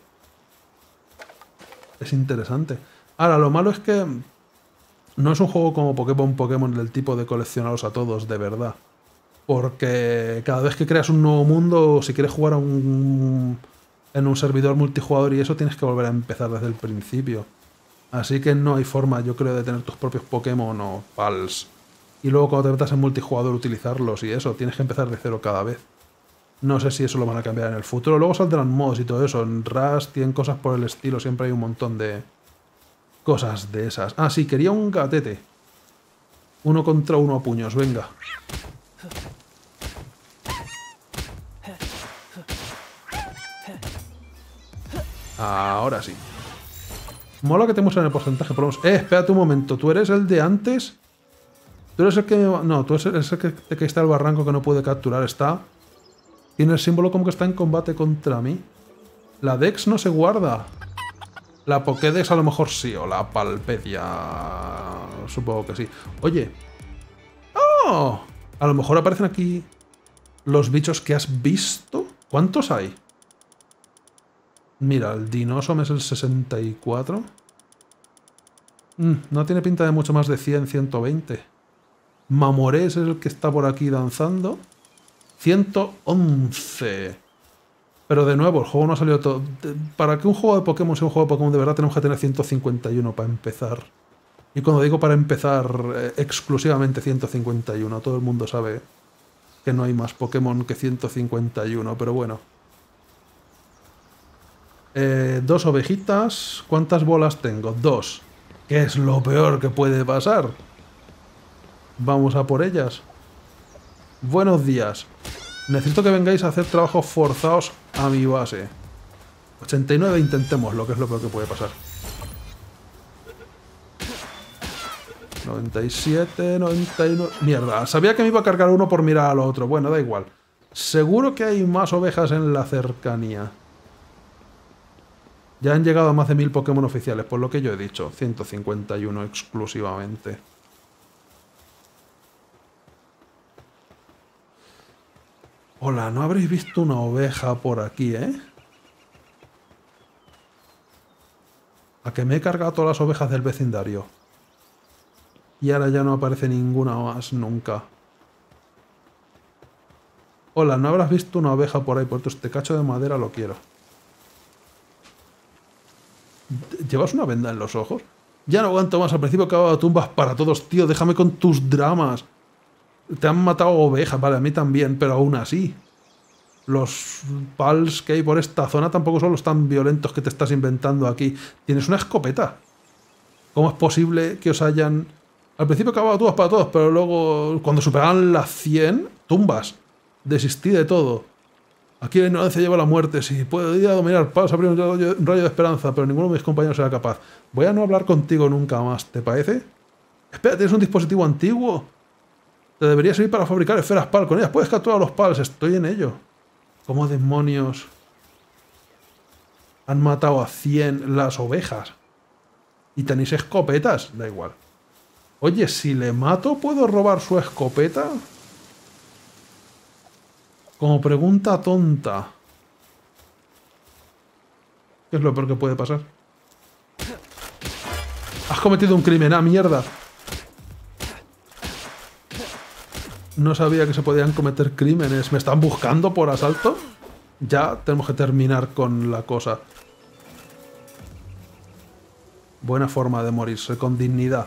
es interesante. Ahora, lo malo es que no es un juego como Pokémon del tipo de coleccionarlos a todos, de verdad. Porque cada vez que creas un nuevo mundo, si quieres jugar en un servidor multijugador y eso, tienes que volver a empezar desde el principio. Así que no hay forma, yo creo, de tener tus propios Pokémon o Pals. Y luego cuando te metas en multijugador utilizarlos y eso, tienes que empezar de cero cada vez. No sé si eso lo van a cambiar en el futuro. Luego saldrán mods y todo eso. En Rust tienen cosas por el estilo. Siempre hay un montón de cosas de esas. Ah, sí, quería un gatete. 1 contra 1 a puños, venga. Ahora sí. Mola que te muestran el porcentaje. Por lo menos. Espérate un momento. ¿Tú eres el de antes? ¿Tú eres el que... No, tú eres el que está el barranco que no puede capturar. Está... Tiene el símbolo como que está en combate contra mí. La Dex no se guarda. La Pokédex a lo mejor sí. O la Palpedia... Supongo que sí. Oye. ¡Oh! A lo mejor aparecen aquí los bichos que has visto. ¿Cuántos hay? Mira, el Dinosom es el 64. No tiene pinta de mucho más de 100, 120. Mamorés es el que está por aquí danzando. 111. Pero de nuevo, el juego no ha salido todo. Para que un juego de Pokémon sea un juego de Pokémon de verdad, tenemos que tener 151 para empezar. Y cuando digo para empezar, exclusivamente 151. Todo el mundo sabe que no hay más Pokémon que 151, pero bueno. 2 ovejitas. ¿Cuántas bolas tengo? 2. ¿Qué es lo peor que puede pasar? Vamos a por ellas. Buenos días. Necesito que vengáis a hacer trabajos forzados a mi base. 89, intentemos lo que es lo peor que puede pasar. 97, 99... Mierda, sabía que me iba a cargar uno por mirar al otro. Bueno, da igual. Seguro que hay más ovejas en la cercanía. Ya han llegado a más de 1000 Pokémon oficiales, por lo que yo he dicho. 151 exclusivamente. Hola, ¿no habréis visto una oveja por aquí, eh? A que me he cargado todas las ovejas del vecindario. Y ahora ya no aparece ninguna más nunca. Hola, ¿no habrás visto una oveja por ahí? Por este cacho de madera lo quiero. ¿Llevas una venda en los ojos? Ya no aguanto más. Al principio acababa tumbas para todos, tío. Déjame con tus dramas. Te han matado ovejas, vale, a mí también, pero aún así. Los pals que hay por esta zona tampoco son los tan violentos que te estás inventando aquí. Tienes una escopeta. ¿Cómo es posible que os hayan... Al principio acababa tumbas para todos, pero luego, cuando superaban las 100, tumbas. Desistí de todo. Aquí la ignorancia lleva a la muerte. Si podía dominar palos, abrir un rayo de esperanza, pero ninguno de mis compañeros era capaz. Voy a no hablar contigo nunca más, ¿te parece? Espera, ¿tienes un dispositivo antiguo? Te debería servir para fabricar esferas PAL. Con ellas puedes capturar a los PALs. Estoy en ello. ¿Cómo demonios han matado a 100 las ovejas? ¿Y tenéis escopetas? Da igual. Oye, si le mato, ¿puedo robar su escopeta? Como pregunta tonta. ¿Qué es lo peor que puede pasar? Has cometido un crimen, ¡ah, mierda! No sabía que se podían cometer crímenes. ¿Me están buscando por asalto? Ya tenemos que terminar con la cosa. Buena forma de morirse, con dignidad.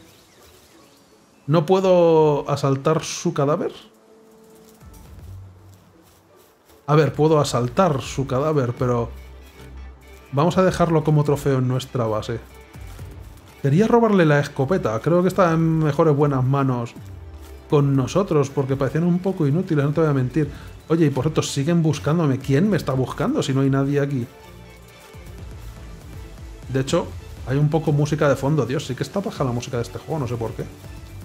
¿No puedo asaltar su cadáver? A ver, puedo asaltar su cadáver, pero... Vamos a dejarlo como trofeo en nuestra base. Quería robarle la escopeta. Creo que está en mejores buenas manos con nosotros, porque parecían un poco inútiles, no te voy a mentir. Oye, y por cierto, siguen buscándome. ¿Quién me está buscando si no hay nadie aquí? De hecho, hay un poco música de fondo. Dios, sí que está baja la música de este juego, no sé por qué.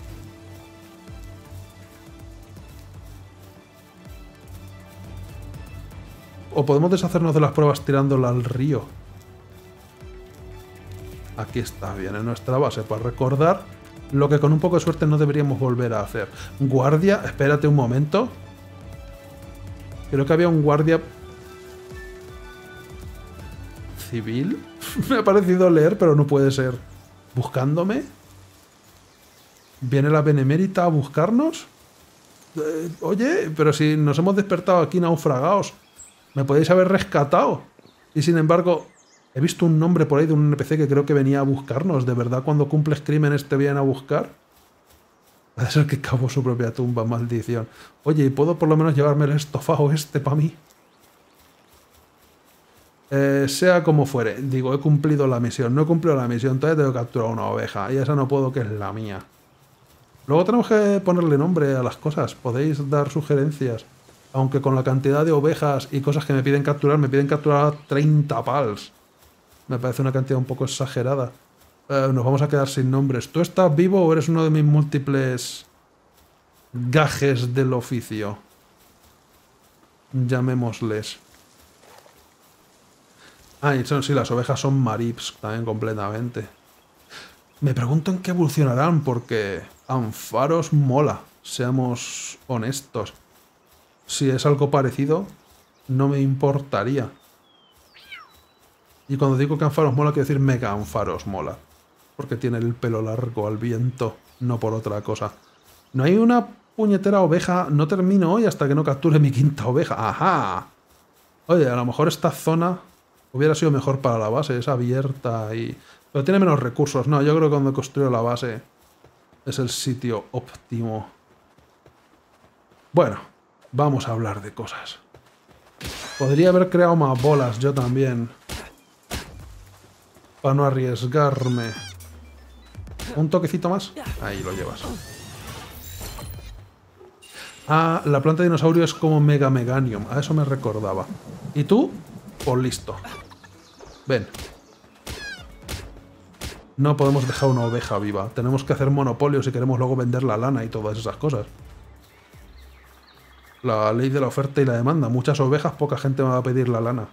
O podemos deshacernos de las pruebas tirándola al río. Aquí está, bien, en nuestra base, para recordar lo que con un poco de suerte no deberíamos volver a hacer. Guardia, espérate un momento. Creo que había un guardia... ¿Civil? Me ha parecido leer, pero no puede ser. ¿Buscándome? ¿Viene la Benemérita a buscarnos? Oye, pero si nos hemos despertado aquí naufragados, me podéis haber rescatado. Y sin embargo, he visto un nombre por ahí de un NPC que creo que venía a buscarnos. ¿De verdad cuando cumples crímenes te vienen a buscar? Puede ser que cavó su propia tumba, maldición. Oye, ¿y puedo por lo menos llevarme el estofado este para mí? Sea como fuere, digo, he cumplido la misión. No he cumplido la misión, todavía tengo que capturar una oveja. Y esa no puedo, que es la mía. Luego tenemos que ponerle nombre a las cosas. Podéis dar sugerencias. Aunque con la cantidad de ovejas y cosas que me piden capturar 30 pals. Me parece una cantidad un poco exagerada. Nos vamos a quedar sin nombres. ¿Tú estás vivo o eres uno de mis múltiples gajes del oficio? Llamémosles. Ah, y sí, las ovejas son marips también completamente. Me pregunto en qué evolucionarán, porque Ampharos mola, seamos honestos. Si es algo parecido, no me importaría. Y cuando digo que Ampharos mola, quiero decir Mega Ampharos mola. Porque tiene el pelo largo al viento, no por otra cosa. No hay una puñetera oveja, no termino hoy hasta que no capture mi quinta oveja. ¡Ajá! Oye, a lo mejor esta zona hubiera sido mejor para la base, es abierta y... Pero tiene menos recursos. No, yo creo que cuando construyo la base es el sitio óptimo. Bueno, vamos a hablar de cosas. Podría haber creado más bolas yo también. Para no arriesgarme. ¿Un toquecito más? Ahí lo llevas. Ah, la planta de dinosaurio es como Mega Meganium. A eso me recordaba. ¿Y tú? Pues listo. Ven. No podemos dejar una oveja viva. Tenemos que hacer monopolio si queremos luego vender la lana y todas esas cosas. La ley de la oferta y la demanda. Muchas ovejas, poca gente me va a pedir la lana.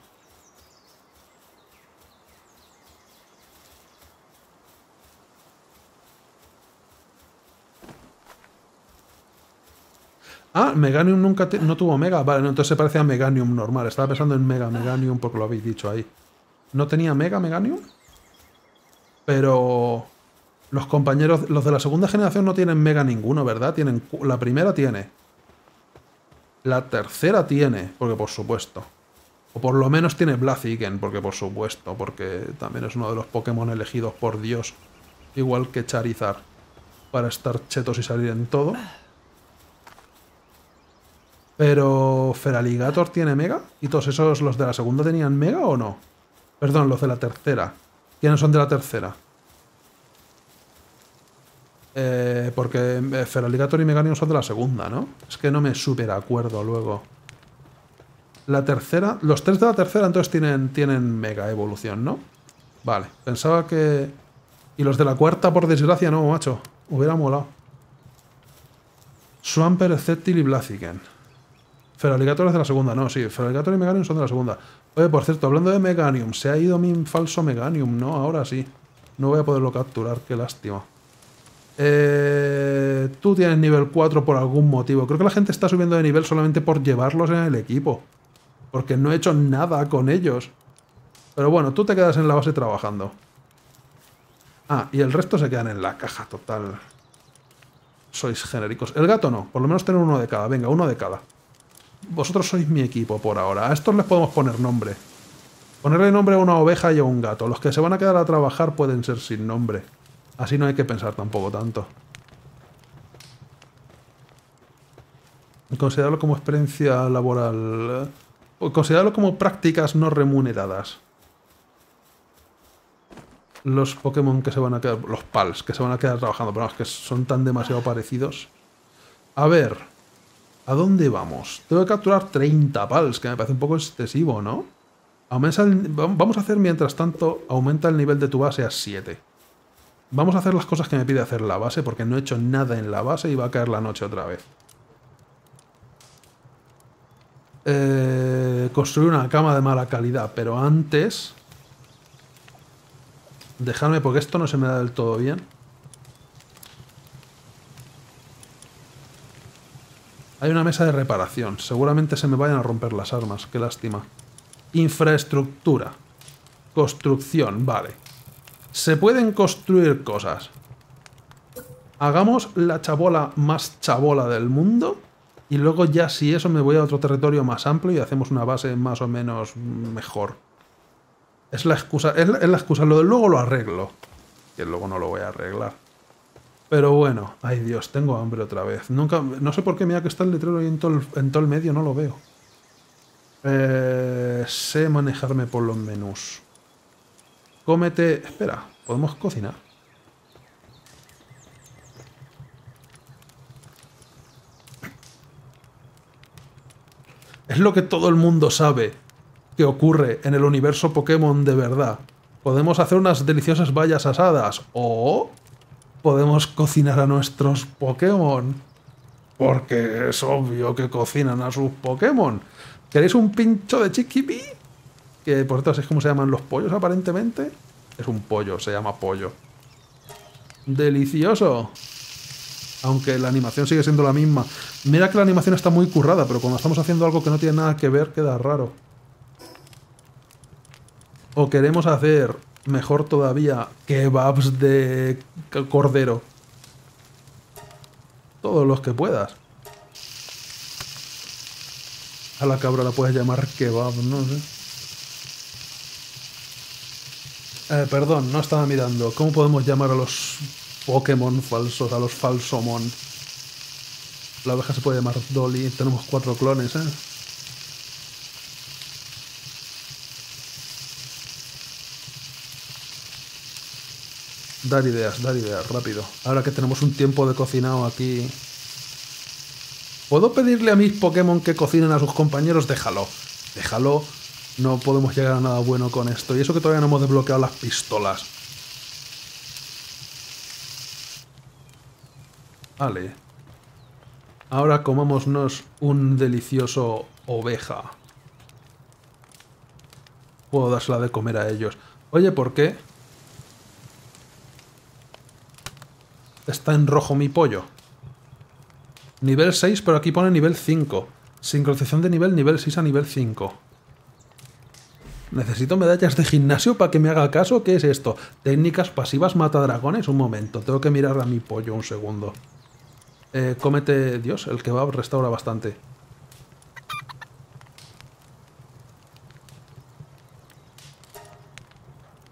Ah, Meganium nunca no tuvo Mega. Vale, no, entonces se parece a Meganium normal. Estaba pensando en Mega Meganium porque lo habéis dicho ahí. ¿No tenía Mega Meganium? Pero... Los compañeros, los de la segunda generación no tienen Mega ninguno, ¿verdad? Tienen, la primera tiene. La tercera tiene, porque por supuesto. O por lo menos tiene Blaziken, porque por supuesto. Porque también es uno de los Pokémon elegidos por Dios. Igual que Charizard. Para estar chetos y salir en todo. Pero Feraligatr tiene Mega. ¿Y todos esos, los de la segunda, tenían Mega o no? Perdón, los de la tercera. ¿Quiénes son de la tercera? Porque Feraligatr y Meganium son de la segunda, ¿no? Es que no me super acuerdo luego. La tercera... Los tres de la tercera entonces tienen Mega Evolución, ¿no? Vale, pensaba que... Y los de la cuarta, por desgracia, no, macho. Hubiera molado. Swampert, Sceptile y Blaziken. Feraligatr es de la segunda, no, sí. Feraligatr y Meganium son de la segunda. Oye, por cierto, hablando de Meganium, se ha ido mi falso Meganium, ¿no? Ahora sí. No voy a poderlo capturar, qué lástima. Tú tienes nivel 4 por algún motivo. Creo que la gente está subiendo de nivel solamente por llevarlos en el equipo. Porque no he hecho nada con ellos. Pero bueno, tú te quedas en la base trabajando. Ah, y el resto se quedan en la caja, total. Sois genéricos. El gato no, por lo menos tener uno de cada. Venga, uno de cada. Vosotros sois mi equipo por ahora. A estos les podemos poner nombre. Ponerle nombre a una oveja y a un gato. Los que se van a quedar a trabajar pueden ser sin nombre. Así no hay que pensar tampoco tanto. Considerarlo como experiencia laboral. Considerarlo como prácticas no remuneradas. Los Pokémon que se van a quedar... Los Pals que se van a quedar trabajando. Pero es que son tan demasiado parecidos. A ver. ¿A dónde vamos? Tengo que capturar 30 Pals, que me parece un poco excesivo, ¿no? Vamos a hacer, mientras tanto, aumenta el nivel de tu base a 7. Vamos a hacer las cosas que me pide hacer la base, porque no he hecho nada en la base y va a caer la noche otra vez. Construir una cama de mala calidad, pero antes... Dejadme, porque esto no se me da del todo bien. Hay una mesa de reparación. Seguramente se me vayan a romper las armas. Qué lástima. Infraestructura. Construcción, vale. Se pueden construir cosas. Hagamos la chabola más chabola del mundo. Y luego ya si eso me voy a otro territorio más amplio y hacemos una base más o menos mejor. Es la excusa. Es la excusa. Lo de luego lo arreglo. Que luego no lo voy a arreglar. Pero bueno. Ay Dios, tengo hambre otra vez. Nunca, no sé por qué, mira que está el letrero ahí en todo el medio, no lo veo. Sé manejarme por los menús. Cómete... Espera, ¿podemos cocinar? Es lo que todo el mundo sabe que ocurre en el universo Pokémon de verdad. Podemos hacer unas deliciosas bayas asadas o podemos cocinar a nuestros Pokémon. Porque es obvio que cocinan a sus Pokémon. ¿Queréis un pincho de chiquipi? Que por cierto es como se llaman los pollos aparentemente. Es un pollo, se llama pollo. Delicioso. Aunque la animación sigue siendo la misma. Mira que la animación está muy currada, pero cuando estamos haciendo algo que no tiene nada que ver, queda raro. O queremos hacer, mejor todavía, kebabs de cordero. Todos los que puedas. A la cabra la puedes llamar kebab, no sé. Perdón, no estaba mirando. ¿Cómo podemos llamar a los Pokémon falsos, a los Falsomon? La oveja se puede llamar Dolly. Tenemos 4 clones, ¿eh? Dar ideas, rápido. Ahora que tenemos un tiempo de cocinado aquí... ¿Puedo pedirle a mis Pokémon que cocinen a sus compañeros? Déjalo. Déjalo. No podemos llegar a nada bueno con esto. Y eso que todavía no hemos desbloqueado las pistolas. Vale. Ahora comámonos un delicioso oveja. Puedo dársela de comer a ellos. Oye, ¿por qué está en rojo mi pollo? Nivel 6, pero aquí pone nivel 5. Sincronización de nivel 6 a nivel 5. ¿Necesito medallas de gimnasio para que me haga caso? ¿Qué es esto? Técnicas pasivas matadragones. Un momento, tengo que mirar a mi pollo un segundo. Cómete... Dios, el kebab restaura bastante.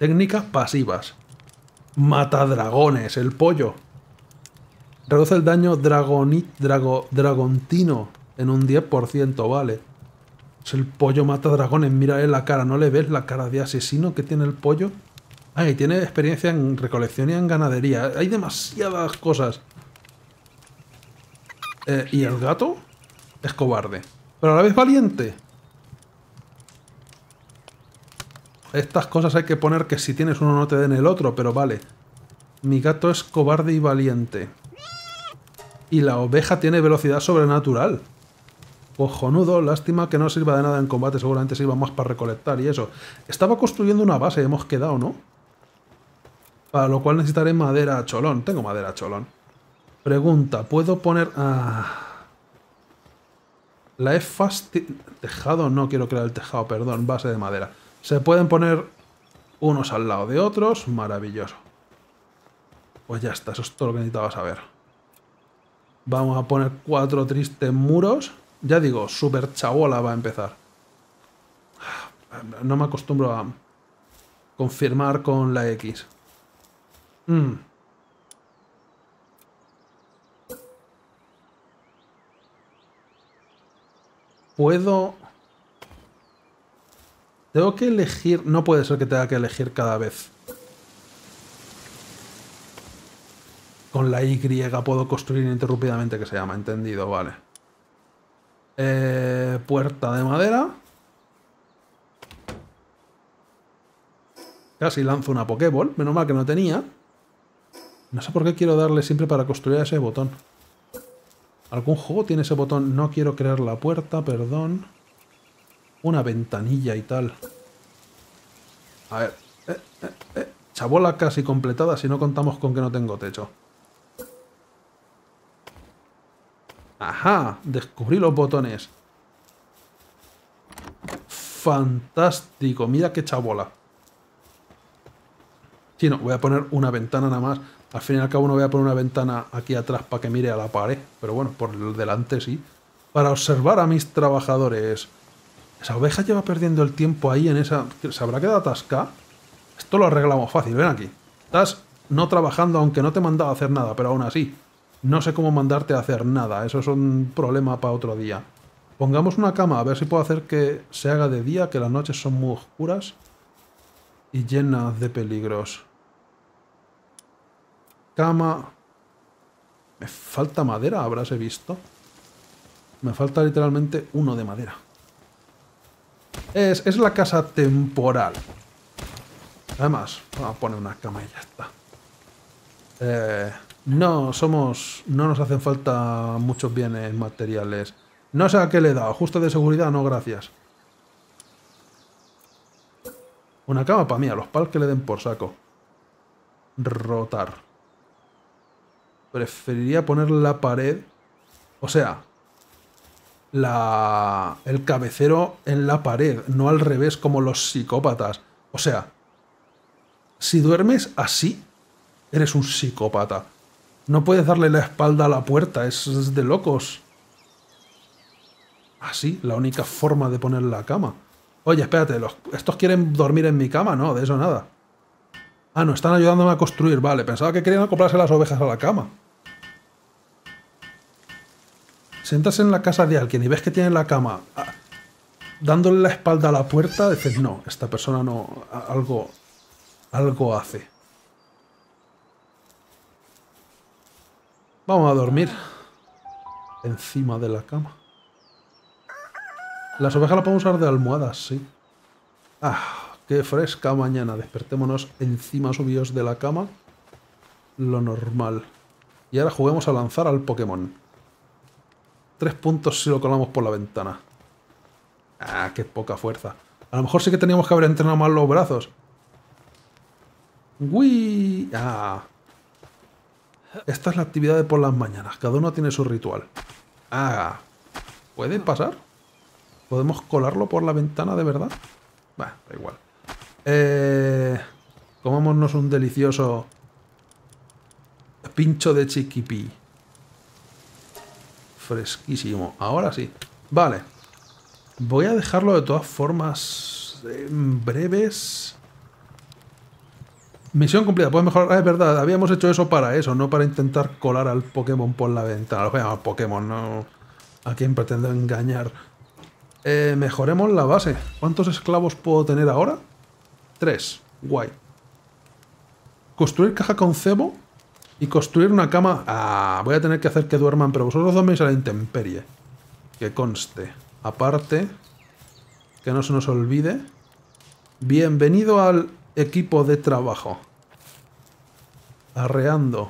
Técnicas pasivas. Matadragones, el pollo. Reduce el daño dragontino en un 10%, vale. Es el pollo matadragones, mírale la cara, ¿no le ves la cara de asesino que tiene el pollo? Ay, tiene experiencia en recolección y en ganadería. Hay demasiadas cosas. ¿Y el gato? Es cobarde. Pero a la vez valiente. Estas cosas hay que poner que si tienes uno no te den el otro, pero vale. Mi gato es cobarde y valiente. Y la oveja tiene velocidad sobrenatural. Cojonudo, lástima que no sirva de nada en combate, seguramente sirva más para recolectar y eso. Estaba construyendo una base, hemos quedado, ¿no? Para lo cual necesitaré madera a cholón. Tengo madera a cholón. Pregunta, ¿puedo poner...? La he tejado, no quiero crear el tejado, perdón, base de madera. Se pueden poner unos al lado de otros, maravilloso. Pues ya está, eso es todo lo que necesitaba saber. Vamos a poner 4 tristes muros. Ya digo, super chabola va a empezar. No me acostumbro a confirmar con la X. Puedo... Tengo que elegir... No puede ser que tenga que elegir cada vez. Con la Y puedo construir ininterrumpidamente, que se llama. Entendido, vale. Puerta de madera. Casi lanzo una Pokéball. Menos mal que no tenía. No sé por qué quiero darle siempre para construir ese botón. ¿Algún juego tiene ese botón? No quiero crear la puerta, perdón. Una ventanilla y tal. A ver. Chabola casi completada si no contamos con que no tengo techo. Ajá, descubrí los botones. Fantástico, mira qué chabola. Sí, no, voy a poner una ventana nada más. Al fin y al cabo no voy a poner una ventana aquí atrás para que mire a la pared. Pero bueno, por el delante sí. Para observar a mis trabajadores. Esa oveja lleva perdiendo el tiempo ahí en esa... ¿Se habrá quedado atascada? Esto lo arreglamos fácil, ven aquí. Estás no trabajando aunque no te he mandado a hacer nada, pero aún así. No sé cómo mandarte a hacer nada. Eso es un problema para otro día. Pongamos una cama, a ver si puedo hacer que se haga de día, que las noches son muy oscuras y llenas de peligros. Cama. Me falta madera, habráse visto. Me falta literalmente uno de madera. Es la casa temporal. Además, vamos a poner una cama y ya está. No nos hacen falta muchos bienes materiales. No sé a qué le he dado. Ajuste de seguridad, no gracias. Una cama para mí, a los pals que le den por saco. Rotar. Preferiría poner la pared... O sea... el cabecero en la pared, no al revés como los psicópatas. O sea... Si duermes así, eres un psicópata. No puedes darle la espalda a la puerta, es de locos. Así, la única forma de poner la cama. Oye, espérate, ¿estos quieren dormir en mi cama? No, de eso nada. Ah, no, están ayudándome a construir. Vale, pensaba que querían acoplarse las ovejas a la cama. Si entras en la casa de alguien y ves que tiene la cama dándole la espalda a la puerta, dices, no, esta persona no... Algo hace. Vamos a dormir. Encima de la cama. Las ovejas las podemos usar de almohadas, sí. Ah, qué fresca mañana. Despertémonos encima subidos de la cama. Lo normal. Y ahora juguemos a lanzar al Pokémon. 3 puntos si lo colamos por la ventana. Ah, qué poca fuerza. A lo mejor sí que teníamos que haber entrenado más los brazos. ¡Uy! Ah. Esta es la actividad de por las mañanas. Cada uno tiene su ritual. Ah. ¿Puede pasar? ¿Podemos colarlo por la ventana de verdad? Bah, da igual. Comámonos un delicioso pincho de chiquipí. Fresquísimo. Ahora sí. Vale. Voy a dejarlo de todas formas breves. Misión cumplida, puedes mejorar. Ah, es verdad, habíamos hecho eso para eso, no para intentar colar al Pokémon por la ventana. Lo voy a llamar Pokémon, no a quien pretendo engañar. Mejoremos la base. ¿Cuántos esclavos puedo tener ahora? 3. Guay. Construir caja con cebo y construir una cama. Ah, voy a tener que hacer que duerman, pero vosotros dormís a la intemperie. Que conste. Aparte, que no se nos olvide. Bienvenido al equipo de trabajo. Arreando.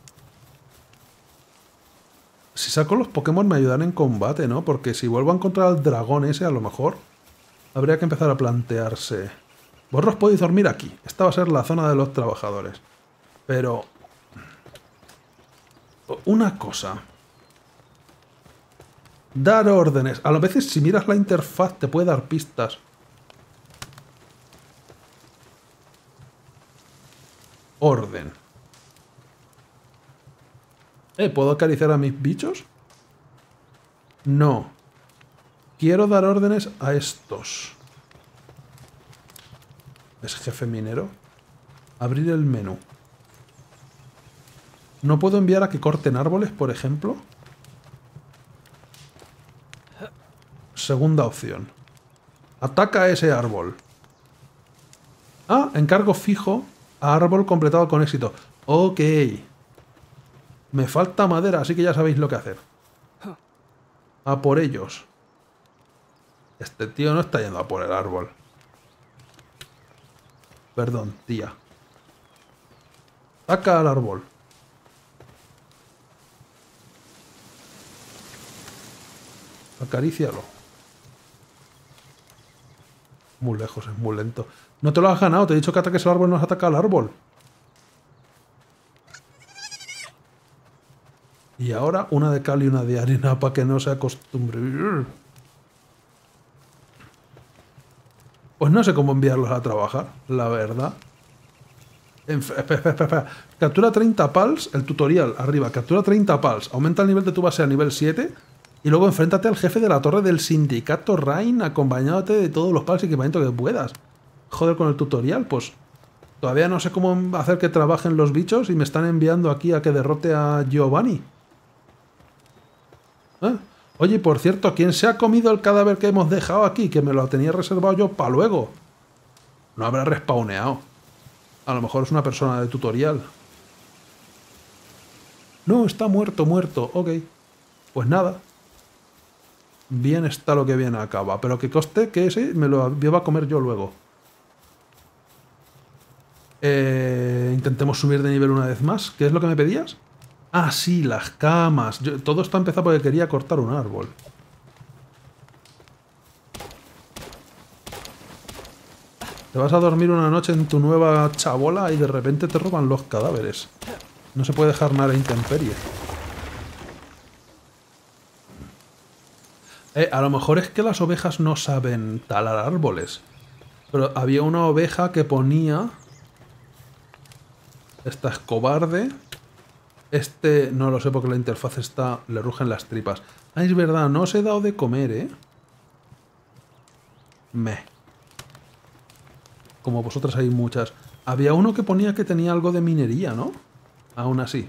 Si saco los Pokémon me ayudan en combate, ¿no? Porque si vuelvo a encontrar al dragón ese, a lo mejor habría que empezar a plantearse. Vosotros podéis dormir aquí. Esta va a ser la zona de los trabajadores. Pero... una cosa. Dar órdenes. A veces si miras la interfaz te puede dar pistas. Orden. ¿Puedo acariciar a mis bichos? No. Quiero dar órdenes a estos. ¿Es jefe minero? Abrir el menú. ¿No puedo enviar a que corten árboles, por ejemplo? Segunda opción. Ataca a ese árbol. Ah, encargo fijo a árbol completado con éxito. Ok. Me falta madera, así que ya sabéis lo que hacer. A por ellos. Este tío no está yendo a por el árbol. Perdón, tía. Ataca al árbol. Acarícialo. Muy lejos, es muy lento. No te lo has ganado, te he dicho que ataques al árbol, no has atacado al árbol. Y ahora una de cal y una de arena para que no se acostumbre. Pues no sé cómo enviarlos a trabajar, la verdad. Espera. Captura 30 pals, el tutorial, arriba. Captura 30 pals, aumenta el nivel de tu base a nivel 7 y luego enfréntate al jefe de la torre del sindicato Rain acompañándote de todos los pals y equipamiento que puedas. Joder, con el tutorial, pues todavía no sé cómo hacer que trabajen los bichos y me están enviando aquí a que derrote a Giovanni. ¿Eh? Oye, por cierto, ¿quién se ha comido el cadáver que hemos dejado aquí? Que me lo tenía reservado yo para luego. No habrá respawneado. A lo mejor es una persona de tutorial. No, está muerto. Ok. Pues nada. Bien está lo que bien acaba. Pero que coste que ese me lo iba a comer yo luego. Intentemos subir de nivel una vez más. ¿Qué es lo que me pedías? Ah, sí, las camas. Todo esto ha empezado porque quería cortar un árbol. Te vas a dormir una noche en tu nueva chabola y de repente te roban los cadáveres. No se puede dejar nada a intemperie. A lo mejor es que las ovejas no saben talar árboles. Pero había una oveja que ponía... Esta es cobarde. Este no lo sé porque la interfaz está... Le rugen las tripas. Ah, es verdad, no os he dado de comer, ¿eh? Como vosotras hay muchas. Había uno que ponía que tenía algo de minería, ¿no? Aún así.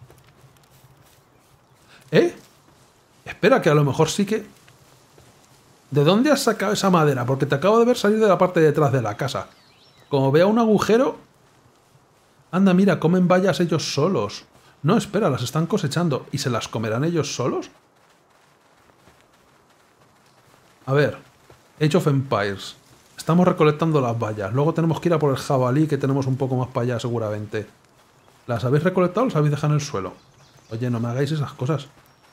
Espera, que a lo mejor sí que... ¿De dónde has sacado esa madera? Porque te acabo de ver salir de la parte de detrás de la casa. Como vea un agujero... Anda, mira, comen bayas ellos solos. No, espera, las están cosechando. ¿Y se las comerán ellos solos? A ver. Age of Empires. Estamos recolectando las bayas. Luego tenemos que ir a por el jabalí, que tenemos un poco más para allá seguramente. ¿Las habéis recolectado o las habéis dejado en el suelo? Oye, no me hagáis esas cosas.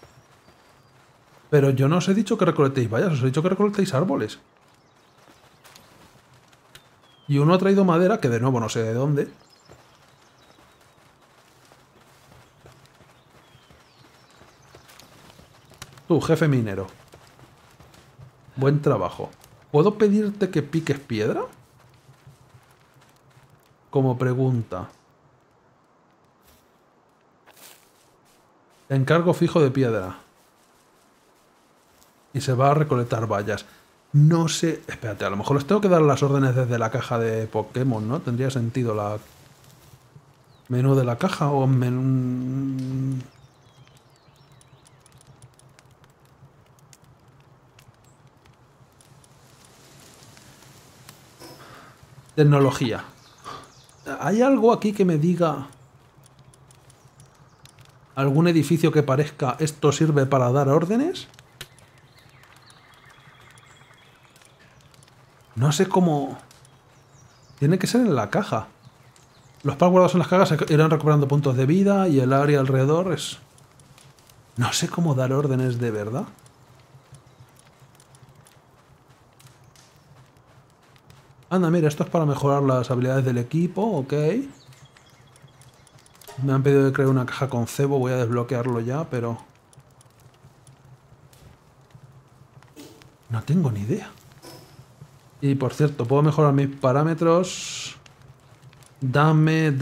Pero yo no os he dicho que recolectéis bayas, os he dicho que recolectéis árboles. Y uno ha traído madera, que de nuevo no sé de dónde. Tú, jefe minero. Buen trabajo. ¿Puedo pedirte que piques piedra? Como pregunta. Encargo fijo de piedra. Y se va a recolectar bayas. No sé... Espérate, a lo mejor les tengo que dar las órdenes desde la caja de Pokémon, ¿no? Tendría sentido la Menú de la caja o menú... Tecnología. ¿Hay algo aquí que me diga algún edificio que parezca esto sirve para dar órdenes? No sé cómo... Tiene que ser en la caja. Los pals guardados en las cajas se irán recuperando puntos de vida y el área alrededor es... No sé cómo dar órdenes de verdad. Anda, mira, esto es para mejorar las habilidades del equipo, ok. Me han pedido que cree una caja con cebo, voy a desbloquearlo ya, pero... No tengo ni idea. Y por cierto, puedo mejorar mis parámetros. Dame...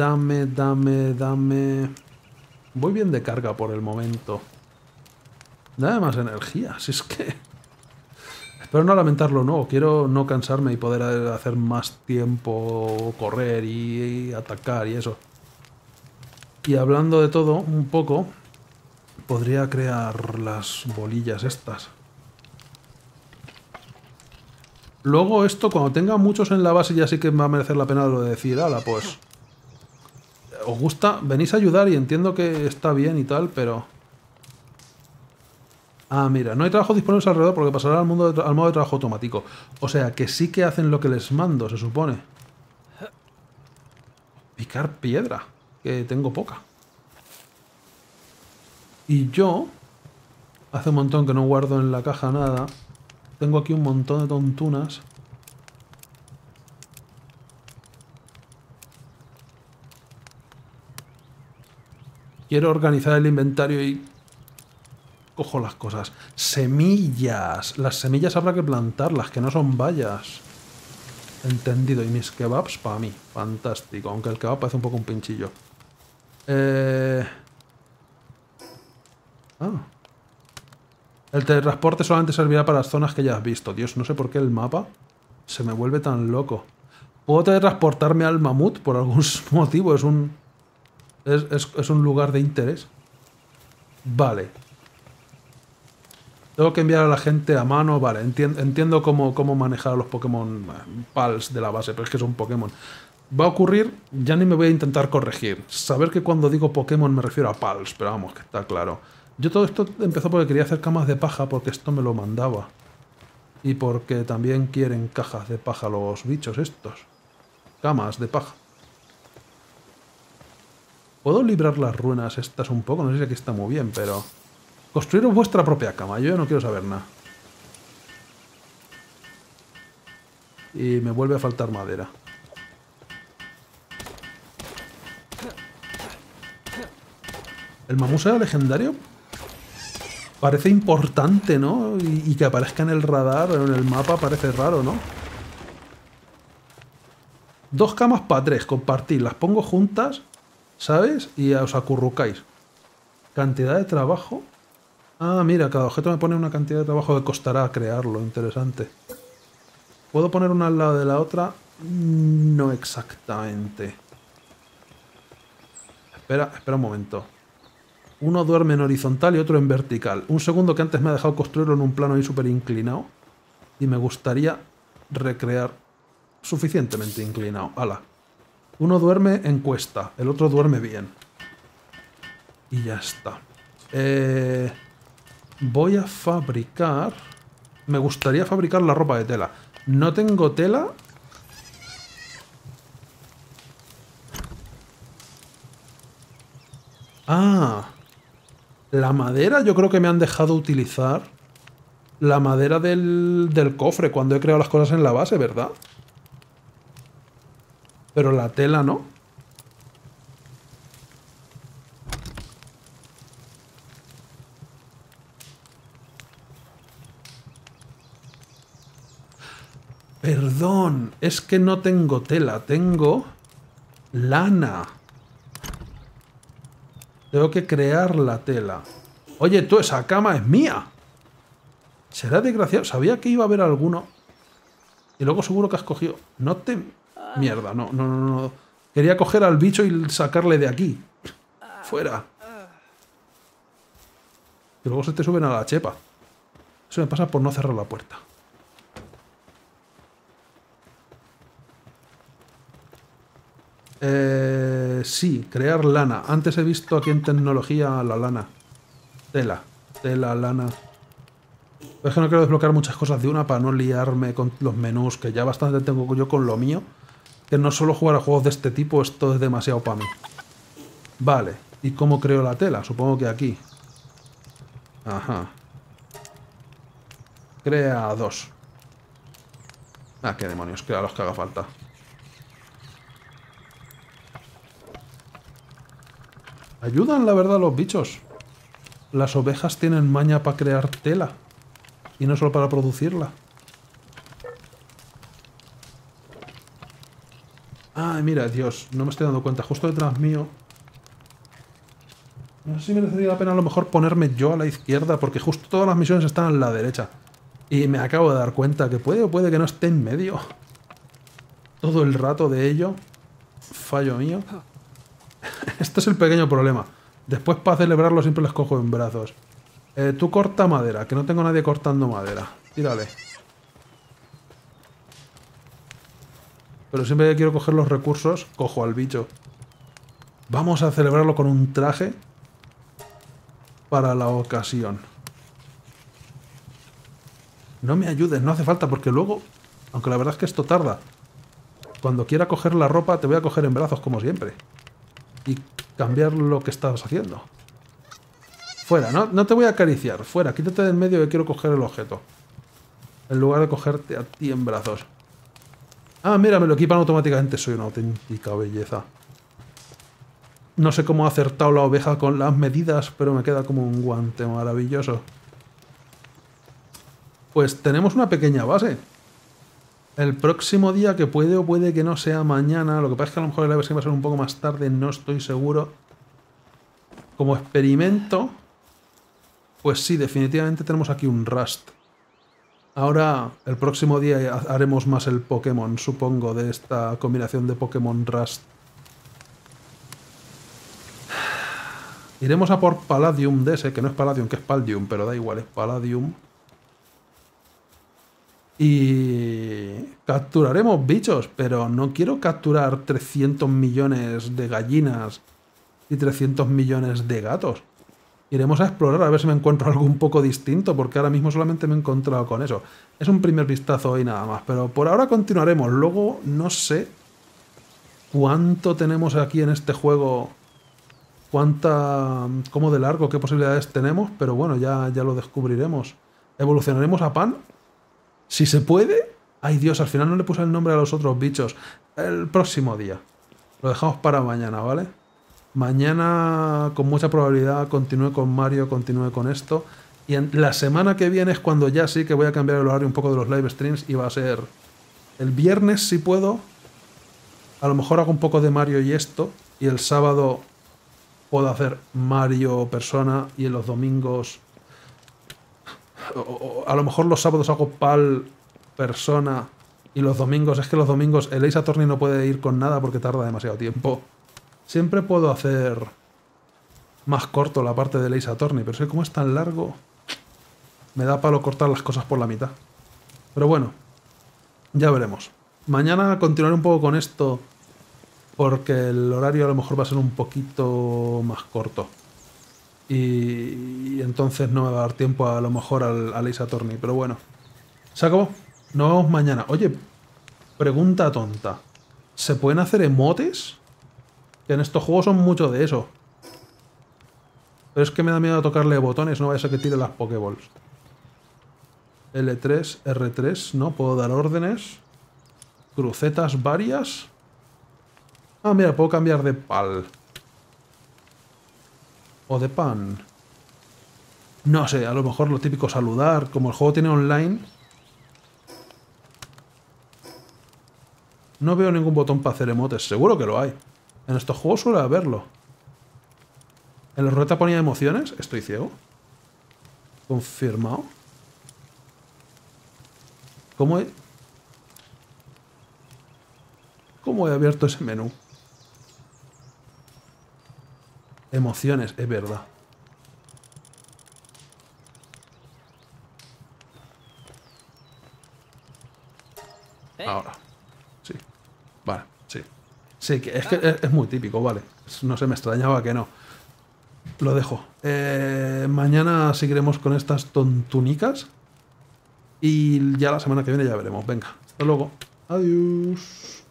Voy bien de carga por el momento. Dame más energía, si es que... Espero no lamentarlo, no. Quiero no cansarme y poder hacer más tiempo, correr y atacar y eso. Y hablando de todo, un poco, podría crear las bolillas estas. Luego esto, cuando tenga muchos en la base, ya sí que me va a merecer la pena lo de decir, ala, pues... Os gusta, venís a ayudar y entiendo que está bien y tal, pero... Ah, mira, no hay trabajos disponibles alrededor porque pasará al modo de trabajo automático. O sea, que sí que hacen lo que les mando, se supone. Picar piedra, que tengo poca. Y yo... Hace un montón que no guardo en la caja nada. Tengo aquí un montón de tontunas. Quiero organizar el inventario y... Cojo las cosas. Semillas. Las semillas habrá que plantarlas, que no son bayas. Entendido. Y mis kebabs para mí. Fantástico. Aunque el kebab parece un poco un pinchillo. Ah. El teletransporte solamente servirá para las zonas que ya has visto. Dios, no sé por qué el mapa se me vuelve tan loco. ¿Puedo teletransportarme al mamut por algún motivo? Es un... Es un lugar de interés. Vale. Tengo que enviar a la gente a mano. Vale, entiendo cómo manejar a los Pokémon Pals de la base, pero es que son Pokémon. Va a ocurrir, ya ni me voy a intentar corregir. Saber que cuando digo Pokémon me refiero a Pals, pero vamos, que está claro. Yo todo esto empezó porque quería hacer camas de paja, porque esto me lo mandaba. Y porque también quieren cajas de paja los bichos estos. Camas de paja. ¿Puedo librar las ruinas estas un poco? No sé si aquí está muy bien, pero... Construiros vuestra propia cama, yo no quiero saber nada. Y me vuelve a faltar madera. ¿El mamús era legendario? Parece importante, ¿no? Y que aparezca en el radar, en el mapa, parece raro, ¿no? 2 camas para 3, compartir. Las pongo juntas, ¿sabes? Y os acurrucáis. Cantidad de trabajo... Ah, mira, cada objeto me pone una cantidad de trabajo que costará crearlo. Interesante. ¿Puedo poner una al lado de la otra? No exactamente. Espera un momento. Uno duerme en horizontal y otro en vertical. Un segundo, que antes me ha dejado construirlo en un plano ahí súper inclinado. Y me gustaría recrear suficientemente inclinado. ¡Hala! Uno duerme en cuesta, el otro duerme bien. Y ya está. Voy a fabricar... Me gustaría fabricar la ropa de tela. No tengo tela... Ah... La madera yo creo que me han dejado utilizar la madera del cofre cuando he creado las cosas en la base, ¿verdad? Pero la tela no. Perdón, es que no tengo tela, tengo lana. Tengo que crear la tela. Oye, tú, esa cama es mía. Será desgraciado. Sabía que iba a haber alguno. Y luego seguro que has cogido... No te... Mierda, no. Quería coger al bicho y sacarle de aquí. Fuera. Y luego se te suben a la chepa. Eso me pasa por no cerrar la puerta. Sí, crear lana. Antes he visto aquí en tecnología la lana. Tela, lana. Es que no quiero desbloquear muchas cosas de una para no liarme con los menús, que ya bastante tengo yo con lo mío. Que no solo jugar a juegos de este tipo, esto es demasiado para mí. Vale, ¿y cómo creo la tela? Supongo que aquí. Ajá. Crea 2. Ah, qué demonios, crea los que haga falta. Ayudan, la verdad, los bichos. Las ovejas tienen maña para crear tela. Y no solo para producirla. Ay, mira, Dios, no me estoy dando cuenta. Justo detrás mío. No sé si merecería la pena a lo mejor ponerme yo a la izquierda, porque justo todas las misiones están a la derecha. Y me acabo de dar cuenta que puede o puede que no esté en medio. Todo el rato de ello. Fallo mío. Este es el pequeño problema. Después, para celebrarlo, siempre les cojo en brazos. Tú corta madera, que no tengo nadie cortando madera. Tírale. Pero siempre que quiero coger los recursos, cojo al bicho. Vamos a celebrarlo con un traje para la ocasión. No me ayudes, no hace falta, porque luego, aunque la verdad es que esto tarda, cuando quiera coger la ropa te voy a coger en brazos como siempre. Y cambiar lo que estabas haciendo. Fuera, no te voy a acariciar. Fuera, quítate del medio que quiero coger el objeto. En lugar de cogerte a ti en brazos. Ah, mira, me lo equipan automáticamente. Soy una auténtica belleza. No sé cómo ha acertado la oveja con las medidas, pero me queda como un guante maravilloso. Pues tenemos una pequeña base. El próximo día, que puede o puede que no sea mañana, lo que pasa es que a lo mejor la versión va a ser un poco más tarde, no estoy seguro. Como experimento, pues sí, definitivamente tenemos aquí un Rust. Ahora, el próximo día haremos más el Pokémon, supongo, de esta combinación de Pokémon Rust. Iremos a por Palladium de ese, que no es Palladium, que es Paldium, pero da igual, es Palladium. Y capturaremos bichos, pero no quiero capturar 300 millones de gallinas y 300 millones de gatos. Iremos a explorar a ver si me encuentro algo un poco distinto, porque ahora mismo solamente me he encontrado con eso. Es un primer vistazo y nada más, pero por ahora continuaremos. Luego no sé cuánto tenemos aquí en este juego, cómo de largo, qué posibilidades tenemos, pero bueno, ya lo descubriremos. ¿Evolucionaremos a Pan? Si se puede. Ay Dios, al final no le puse el nombre a los otros bichos. El próximo día. Lo dejamos para mañana, ¿vale? Mañana, con mucha probabilidad, continúe con Mario, continúe con esto. Y en la semana que viene es cuando ya sí que voy a cambiar el horario un poco de los live streams. Y va a ser el viernes, si puedo. A lo mejor hago un poco de Mario y esto. Y el sábado puedo hacer Mario persona. Y en los domingos... a lo mejor los sábados hago Pal persona. Y los domingos... Es que los domingos el Ace Attorney no puede ir con nada porque tarda demasiado tiempo. Siempre puedo hacer más corto la parte del Ace Attorney, pero es que como es tan largo, me da palo cortar las cosas por la mitad. Pero bueno, ya veremos. Mañana continuaré un poco con esto, porque el horario a lo mejor va a ser un poquito más corto. Y entonces no me va a dar tiempo a lo mejor al Ace Attorney, pero bueno. Se acabó. Nos vemos mañana. Oye, pregunta tonta. ¿Se pueden hacer emotes? Que en estos juegos son mucho de eso. Pero es que me da miedo tocarle botones, no vaya a ser que tire las Pokéballs. L3, R3, ¿no? Puedo dar órdenes. Crucetas varias. Ah, mira, puedo cambiar de pal. O de pan. No sé, a lo mejor lo típico saludar. Como el juego tiene online, no veo ningún botón para hacer emotes. Seguro que lo hay. En estos juegos suele haberlo. ¿En la ruleta ponía emociones? ¿Estoy ciego? Confirmado. ¿Cómo he abierto ese menú? Emociones, es verdad. Ahora. Sí. Vale, sí. Sí, que es muy típico, vale. No sé, me extrañaba que no. Lo dejo. Mañana seguiremos con estas tontunicas. Y ya la semana que viene ya veremos. Venga, hasta luego. Adiós.